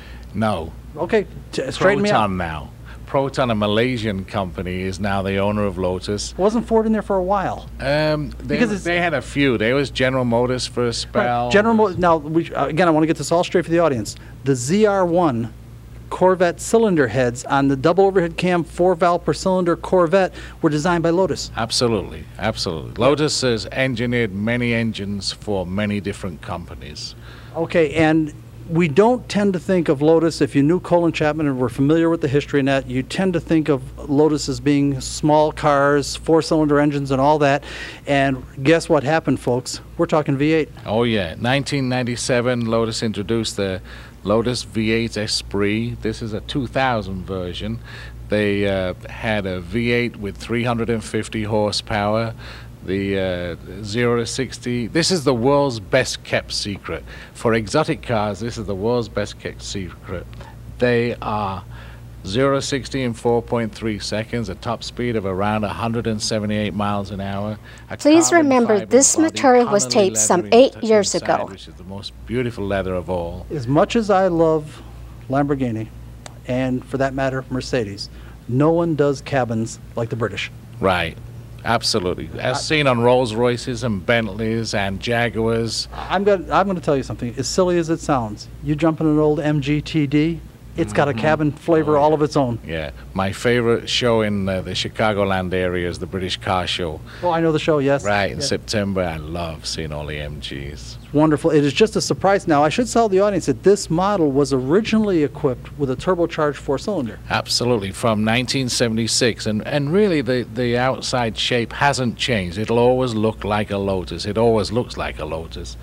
No. Okay, t straighten me out. Proton now. Proton, a Malaysian company, is now the owner of Lotus. Wasn't Ford in there for a while? Um, they, Because it's- they had a few. There was General Motors for a spell. Right. General Motors, now, we, uh, again, I want to get this all straight for the audience. The Z R one Corvette cylinder heads on the double overhead cam four valve per cylinder Corvette were designed by Lotus. Absolutely, absolutely. Lotus has engineered many engines for many different companies. Okay, and we don't tend to think of Lotus, if you knew Colin Chapman and were familiar with the history in that, you tend to think of Lotus as being small cars, four-cylinder engines and all that. And guess what happened, folks? We're talking V eight. Oh yeah, nineteen ninety-seven, Lotus introduced the Lotus V eight Esprit. This is a two thousand version. They uh, had a V eight with three hundred fifty horsepower. The uh, zero to sixty. This is the world's best kept secret. For exotic cars, this is the world's best kept secret. They are zero to sixty in four point three seconds, a top speed of around one hundred seventy-eight miles an hour. A Please carbon remember fiber this body, material was Connelly taped some leather eight in- years inside, ago. which is the most beautiful leather of all. As much as I love Lamborghini, and for that matter, Mercedes, no one does cabins like the British. Right. Absolutely. As seen on Rolls Royces and Bentleys and Jaguars. I'm going I'm going to tell you something. As silly as it sounds, you jump in an old M G T D, it's got a cabin flavor all of its own. Yeah. My favorite show in uh, the Chicagoland area is the British Car Show. Oh, I know the show, yes. Right, in Yes. September. I love seeing all the M Gs. Wonderful. It is just a surprise. Now, I should tell the audience that this model was originally equipped with a turbocharged four-cylinder. Absolutely, from nineteen seventy-six. And, and really, the, the outside shape hasn't changed. It'll always look like a Lotus. It always looks like a Lotus.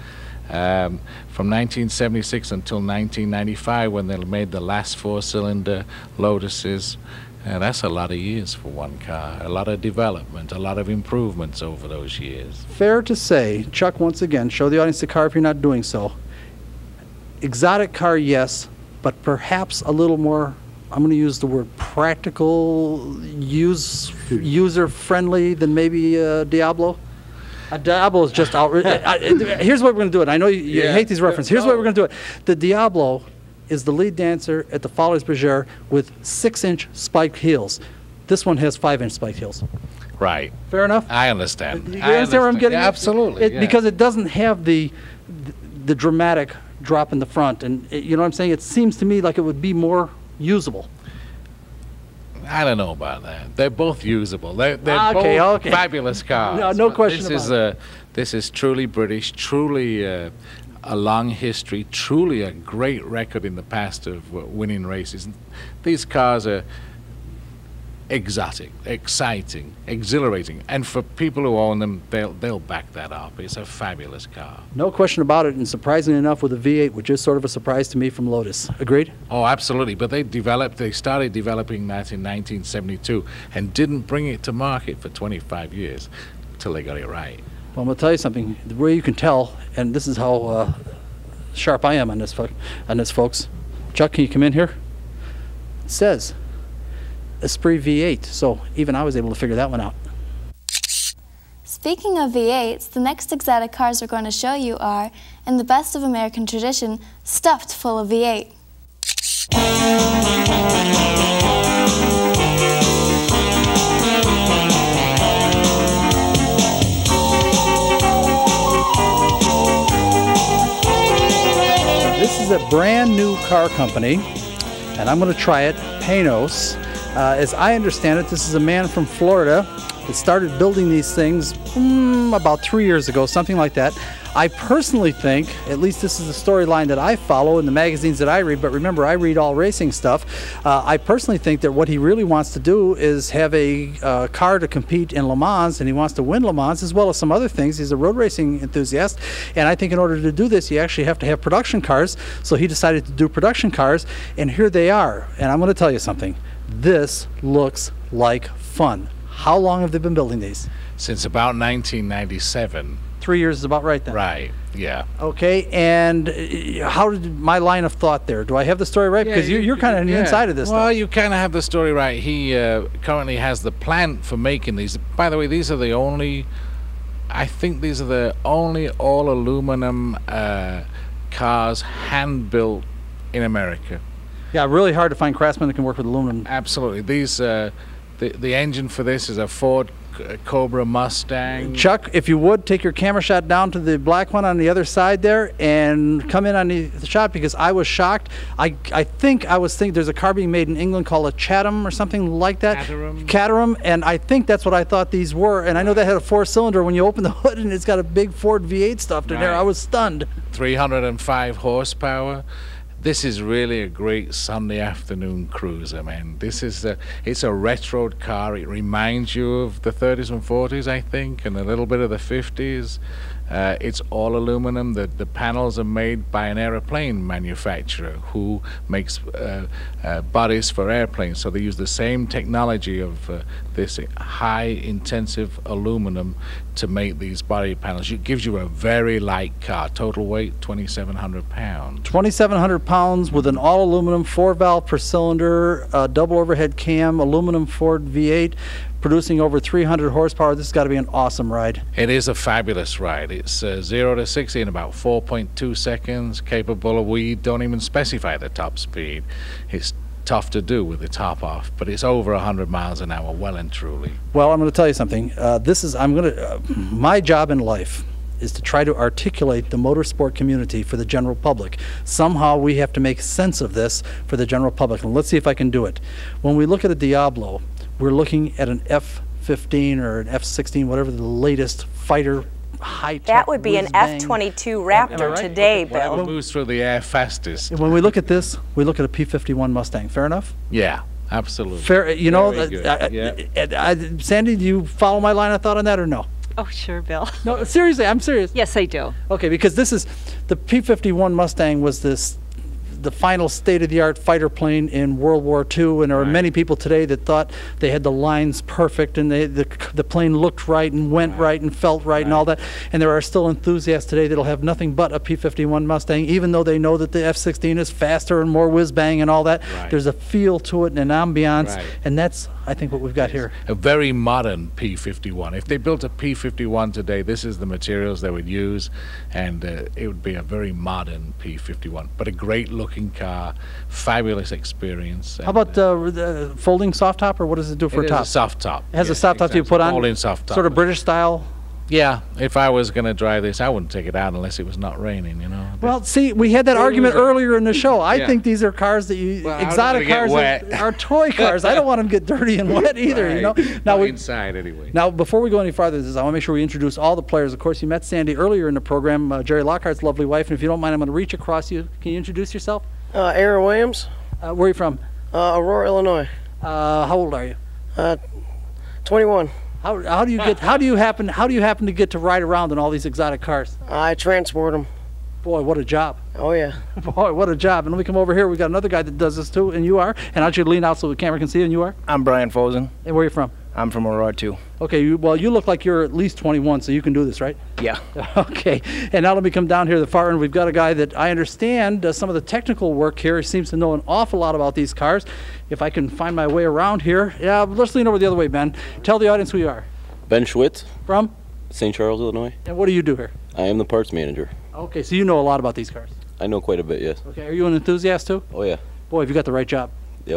Um, from nineteen seventy-six until nineteen ninety-five, when they made the last four-cylinder Lotuses. Uh, that's a lot of years for one car. A lot of development, a lot of improvements over those years. Fair to say, Chuck, once again, show the audience the car if you're not doing so. Exotic car, yes, but perhaps a little more, I'm going to use the word practical, use, user-friendly than maybe a Diablo. A Diablo is just outrageous. Here's what we're going to do it. I know you, you Yeah. hate these references. Here's what we're going to do it. The Diablo is the lead dancer at the Fowler's Bergère with six-inch spiked heels. This one has five-inch spiked heels. Right. Fair enough? I understand. You I understand where I'm understand. getting Yeah, at? absolutely. It, yeah. Because it doesn't have the, the the dramatic drop in the front, and it, you know what I'm saying. It seems to me like it would be more usable. I don't know about that. They're both usable. They're, they're Okay, both okay. fabulous cars. No- no But question this is about a, This is truly British, truly uh, a long history, truly a great record in the past of uh, winning races. These cars are exotic, exciting, exhilarating, and for people who own them, they'll they'll back that up. It's a fabulous car. No question about it, and surprisingly enough, with a V eight, which is sort of a surprise to me from Lotus. Agreed? Oh, absolutely. But they developed, they started developing that in nineteen seventy-two and didn't bring it to market for twenty-five years until they got it right. Well, I'm going to tell you something. The way you can tell, and this is how uh, sharp I am on this, on this, folks. Chuck, can you come in here? It says Esprit V eight, so even I was able to figure that one out. Speaking of V eights, the next exotic cars we're going to show you are, in the best of American tradition, stuffed full of V eight. This is a brand new car company, and I'm going to try it, Panos. Uh, as I understand it, this is a man from Florida that started building these things mm, about three years ago, something like that. I personally think, at least this is the storyline that I follow in the magazines that I read, but remember, I read all racing stuff. Uh, I personally think that what he really wants to do is have a uh, car to compete in Le Mans, and he wants to win Le Mans as well as some other things. He's a road racing enthusiast, and I think in order to do this, you actually have to have production cars, so he decided to do production cars, and here they are. And I'm going to tell you something. This looks like fun. How long have they been building these? Since about nineteen ninety-seven. Three years is about right then. Right, yeah. Okay, and how did my line of thought there? Do I have the story right? Because yeah, you, you're kind of yeah. inside of this Well, stuff. you kind of have the story right. He uh, currently has the plant for making these. By the way, these are the only, I think these are the only all aluminum uh, cars hand-built in America. Yeah, really hard to find craftsmen that can work with aluminum. Absolutely. These, uh, the, the engine for this is a Ford Cobra Mustang. Chuck, if you would, take your camera shot down to the black one on the other side there and come in on the, the shot, because I was shocked. I, I think I was thinking there's a car being made in England called a Chatham or something like that. Caterham. Caterham, and I think that's what I thought these were. And I know they had a four-cylinder. When you open the hood and it's got a big Ford V eight stuffed in Right. there, I was stunned. three hundred five horsepower. This is really a great Sunday afternoon cruiser, man. This is a, it's a retro car. It reminds you of the thirties and forties, I think, and a little bit of the fifties. Uh, it's all aluminum. The, the panels are made by an airplane manufacturer who makes uh, uh, bodies for airplanes. So they use the same technology of uh, this high intensive aluminum to make these body panels. It gives you a very light car. Total weight, twenty-seven hundred pounds. twenty-seven hundred pounds with an all aluminum four valve per cylinder, uh, double overhead cam, aluminum Ford V eight, producing over three hundred horsepower. This has got to be an awesome ride. It is a fabulous ride. It's uh, zero to sixty in about four point two seconds, capable of, we don't even specify the top speed. It's tough to do with the top off, but it's over one hundred miles an hour, well and truly. Well, I'm going to tell you something. Uh, this is, I'm going to, uh, my job in life is to try to articulate the motorsport community for the general public. Somehow we have to make sense of this for the general public, and let's see if I can do it. When we look at a Diablo, we're looking at an F fifteen or an F sixteen, whatever the latest fighter high-tech. That would be an whiz-bang. F twenty-two Raptor right? today, Okay, whatever Bill. moves through the air fastest. When we look at this, we look at a P fifty-one Mustang. Fair enough? Yeah, absolutely. Fair. You know, Very good. uh, uh, Yeah. uh, uh, Sandy, do you follow my line of thought on that or no? Oh, sure, Bill. No, seriously, I'm serious. Yes, I do. Okay, because this is, the P fifty-one Mustang was this, the final state-of-the-art fighter plane in World War Two, and there are Right. many people today that thought they had the lines perfect and they, the, the plane looked right and went right, right and felt right, right and all that. And there are still enthusiasts today that'll have nothing but a P fifty-one Mustang, even though they know that the F sixteen is faster and more whiz-bang and all that. Right. There's a feel to it and an ambiance, Right. and that's, I think, what we've got here. A very modern P fifty-one. If they built a P fifty-one today, this is the materials they would use, and uh, it would be a very modern P fifty-one. But a great-looking car, fabulous experience. How about uh, the folding soft top, or what does it do for it a is top? a soft top. It has yes, a soft top you exactly. put on, Folding soft top. sort of British style. Yeah, if I was going to drive this, I wouldn't take it out unless it was not raining, you know. Well, see, we had that Where argument was it? earlier in the show. I Yeah. think these are cars that you, Well, how exotic do they get cars wet? are, are toy cars. I don't want them to get dirty and wet either, Right. you know. Now we, inside anyway. now, before we go any farther, this is, I want to make sure we introduce all the players. Of course, you met Sandy earlier in the program, uh, Jerry Lockhart's lovely wife, and if you don't mind, I'm going to reach across you. Can you introduce yourself? Uh, Aaron Williams. Uh, where are you from? Uh, Aurora, Illinois. Uh, how old are you? Uh, twenty-one. How, how do you get? How do you happen? How do you happen to get to ride around in all these exotic cars? I transport them. Boy, what a job! Oh yeah. Boy, what a job! And let me come over here. We got another guy that does this too, and you are. And I want you to lean out so the camera can see you. And you are. I'm Brian Fosen. And where are you from? I'm from Aurora too. Okay, you, well, you look like you're at least twenty-one, so you can do this, right? Yeah. Okay, and now let me come down here to the far end. We've got a guy that I understand does some of the technical work here. He seems to know an awful lot about these cars. If I can find my way around here. Yeah, let's lean over the other way, Ben. Tell the audience who you are. Ben Schwitz. From? Saint Charles, Illinois. And what do you do here? I am the parts manager. Okay, so you know a lot about these cars. I know quite a bit, yes. Okay, are you an enthusiast too? Oh, yeah. Boy, have you got the right job.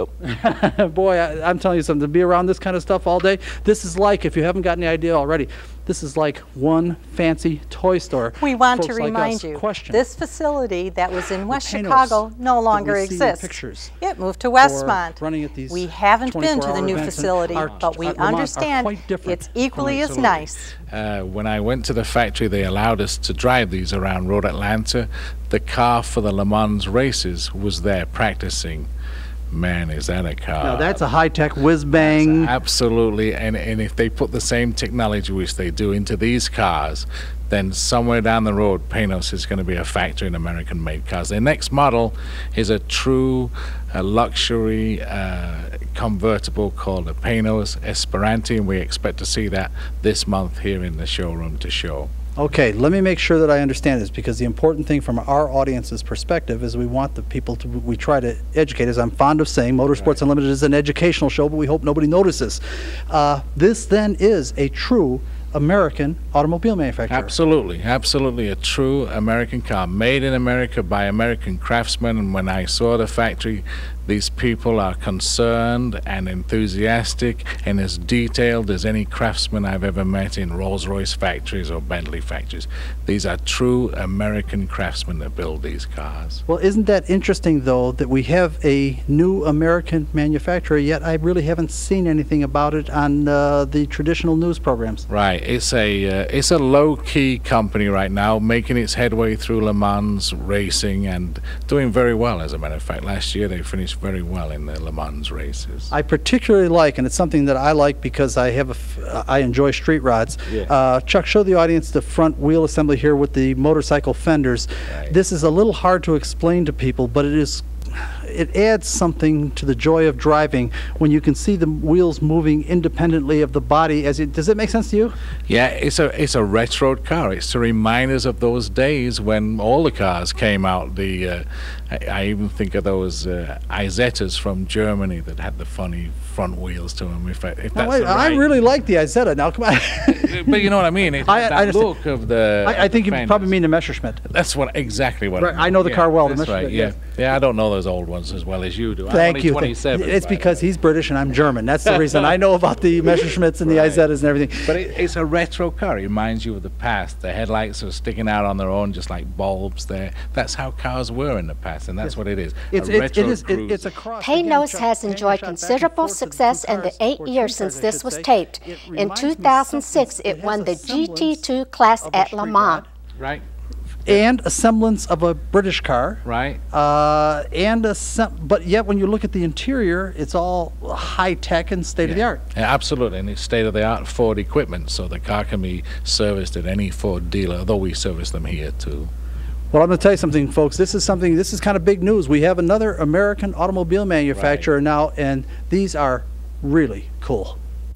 Yep. Boy, I, I'm telling you something, to be around this kind of stuff all day, this is like, if you haven't got any idea already, this is like one fancy toy store. We want Folks to remind like you, question. this facility that was in West Panos Chicago no longer that we see in exists. pictures It moved to Westmont. Running at these we haven't been to the new events, facility, our, but we our Lamont understand quite different. it's equally as Absolutely. nice. Uh, when I went to the factory, they allowed us to drive these around Road Atlanta. The car for the Le Mans races was there practicing. Man, is that a car? Now that's a high-tech whiz-bang. Absolutely, and, and if they put the same technology which they do into these cars, then somewhere down the road, Panos is going to be a factory in American-made cars. Their next model is a true uh, luxury uh, convertible called a Panos Esperanti, and we expect to see that this month here in the showroom to show. Okay, let me make sure that I understand this, because the important thing from our audience's perspective is we want the people to, we try to educate. As I'm fond of saying, Motorsports right. Unlimited is an educational show, but we hope nobody notices. Uh, this then is a true American automobile manufacturer. Absolutely, absolutely a true American car, made in America by American craftsmen. And when I saw the factory, these people are concerned and enthusiastic and as detailed as any craftsman I've ever met in Rolls-Royce factories or Bentley factories. These are true American craftsmen that build these cars. Well, isn't that interesting, though, that we have a new American manufacturer, yet I really haven't seen anything about it on uh, the traditional news programs. Right. It's a uh, it's a low-key company right now, making its headway through Le Mans racing and doing very well. As a matter of fact, last year they finished very well in the Le Mans races. I particularly like, and it's something that I like because I have a f uh, I enjoy street rods. Yeah. Uh, Chuck, show the audience the front wheel assembly here with the motorcycle fenders. Right. This is a little hard to explain to people, but it is. It adds something to the joy of driving when you can see the wheels moving independently of the body. As it, does it make sense to you? Yeah, it's a it's a retro car. It's to remind us of those days when all the cars came out. The uh, I, I even think of those uh, Izettas from Germany that had the funny front wheels to them. If, I, if Now, that's wait, the I right. really like the Isetta. Now, come on. But you know what I mean. It, I- I that understand. look of the. I, I think you fenders. probably mean the Messerschmitt. That's what exactly what. Right, I, mean. I know the Yeah, car well, the That's right. Messerschmitt, Yeah, yes. yeah. I don't know those old ones as well as you do. I'm Thank only you. twenty-seven. It's by because the way. he's British and I'm German. That's the reason I know about the Messerschmitts and the Right. Izettas and everything. But it, it's a retro car. It reminds you of the past. The headlights are sticking out on their own, just like bulbs there. That's how cars were in the past, and that's what it is. It's, a it's, retro it is, it, cruiser. it's a cross. Panos has enjoyed considerable success in the eight years since this was taped. In two thousand six, it won the G T two class at Le Mans. Right. And a semblance of a British car. Right. Uh, and a sem but yet when you look at the interior, it's all high tech and state of the art. Yeah, absolutely, and it's state-of-the-art Ford equipment, so the car can be serviced at any Ford dealer, although we service them here too. Well, I'm going to tell you something, folks. This is something. This is kind of big news. We have another American automobile manufacturer Right. now, and these are really cool.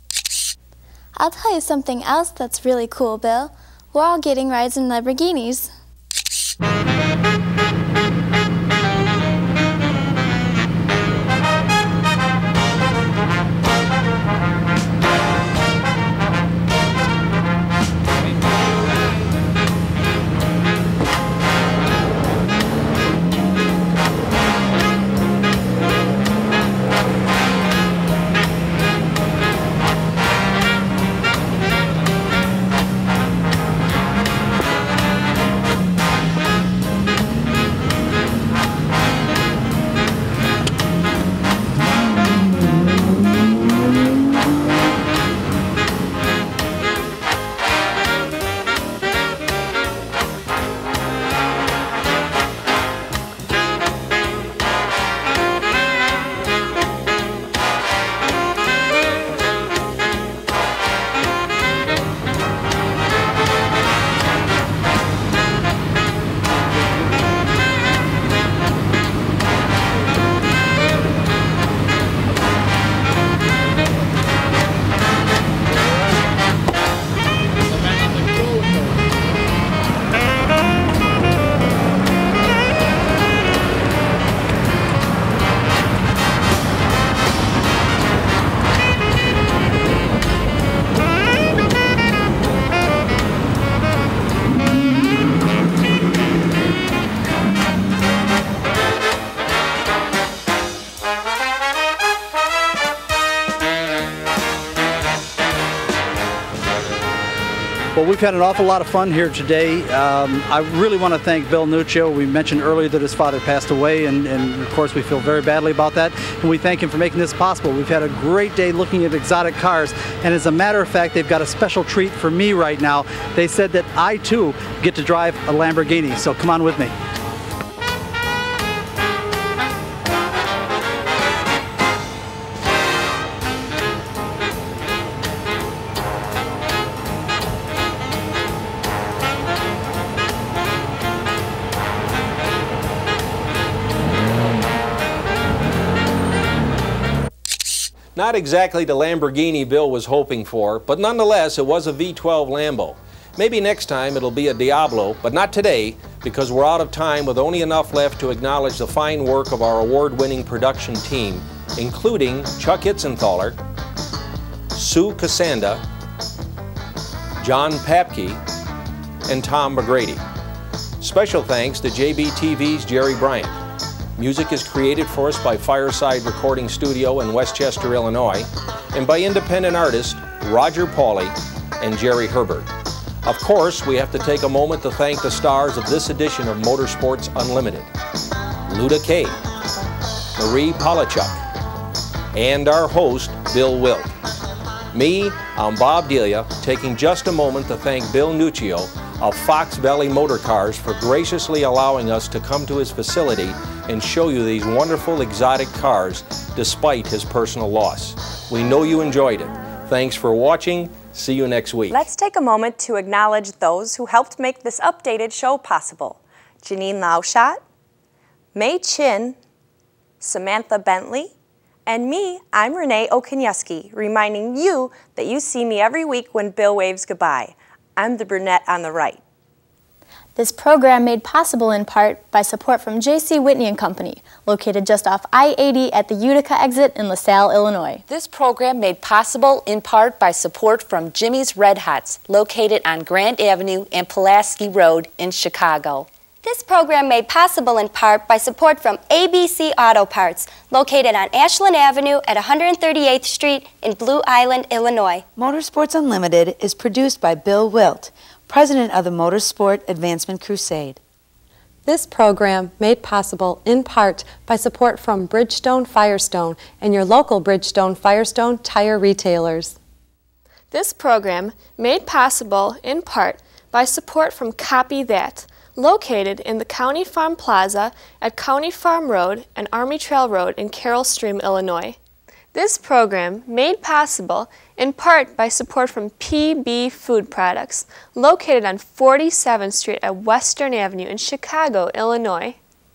I'll tell you something else that's really cool, Bill. We're all getting rides in Lamborghinis. Well, we've had an awful lot of fun here today. Um, I really want to thank Bill Nuccio. We mentioned earlier that his father passed away, and, and of course we feel very badly about that. And we thank him for making this possible. We've had a great day looking at exotic cars, and as a matter of fact, they've got a special treat for me right now. They said that I too get to drive a Lamborghini, so come on with me. Not exactly the Lamborghini Bill was hoping for, but nonetheless it was a V twelve Lambo. Maybe next time it'll be a Diablo, but not today, because we're out of time with only enough left to acknowledge the fine work of our award-winning production team, including Chuck Itzenthaler, Sue Cassanda, John Papke, and Tom McGrady. Special thanks to J B T V's Jerry Bryant. Music is created for us by Fireside Recording Studio in Westchester, Illinois, and by independent artists Roger Pauley and Jerry Herbert. Of course, we have to take a moment to thank the stars of this edition of Motorsports Unlimited: Luda Kay, Marie Polachuk, and our host, Bill Wilt. Me, I'm Bob Delia, taking just a moment to thank Bill Nuccio of Fox Valley Motor Cars for graciously allowing us to come to his facility and show you these wonderful exotic cars despite his personal loss. We know you enjoyed it. Thanks for watching. See you next week. Let's take a moment to acknowledge those who helped make this updated show possible. Janine Lauschat, May Chin, Samantha Bentley, and me, I'm Renee Okoniewski, reminding you that you see me every week when Bill waves goodbye. I'm the brunette on the right. This program made possible in part by support from J C Whitney and Company, located just off I eighty at the Utica exit in LaSalle, Illinois. This program made possible in part by support from Jimmy's Red Hots, located on Grant Avenue and Pulaski Road in Chicago. This program made possible in part by support from A B C Auto Parts, located on Ashland Avenue at one hundred thirty-eighth Street in Blue Island, Illinois. Motorsports Unlimited is produced by Bill Wilt, President of the Motorsport Advancement Crusade. This program made possible in part by support from Bridgestone Firestone and your local Bridgestone Firestone tire retailers. This program made possible in part by support from Copy That, located in the County Farm Plaza at County Farm Road and Army Trail Road in Carroll Stream, Illinois. This program made possible in part by support from P B Food Products, located on forty-seventh Street at Western Avenue in Chicago, Illinois.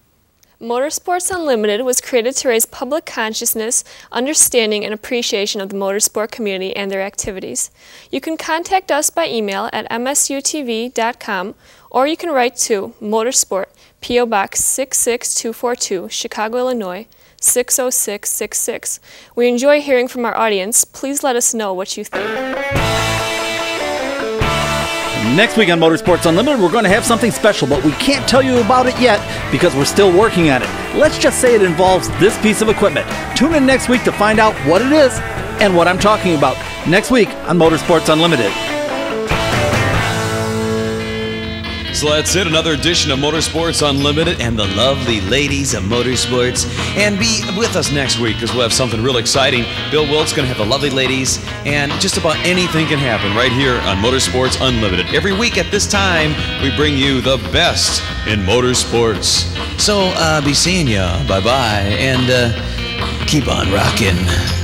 Motorsports Unlimited was created to raise public consciousness, understanding, and appreciation of the motorsport community and their activities. You can contact us by email at m s u t v dot com, or you can write to Motorsport, P O Box six six two four two, Chicago, Illinois, six oh six six six. We enjoy hearing from our audience. Please let us know what you think. Next week on Motorsports Unlimited, we're going to have something special, but we can't tell you about it yet because we're still working on it. Let's just say it involves this piece of equipment. Tune in next week to find out what it is and what I'm talking about. Next week on Motorsports Unlimited. So that's it, another edition of Motorsports Unlimited and the lovely ladies of motorsports. And be with us next week because we'll have something real exciting. Bill Wilt's going to have the lovely ladies, and just about anything can happen right here on Motorsports Unlimited. Every week at this time, we bring you the best in motorsports. So uh, be seeing ya. Bye-bye. And uh, keep on rocking.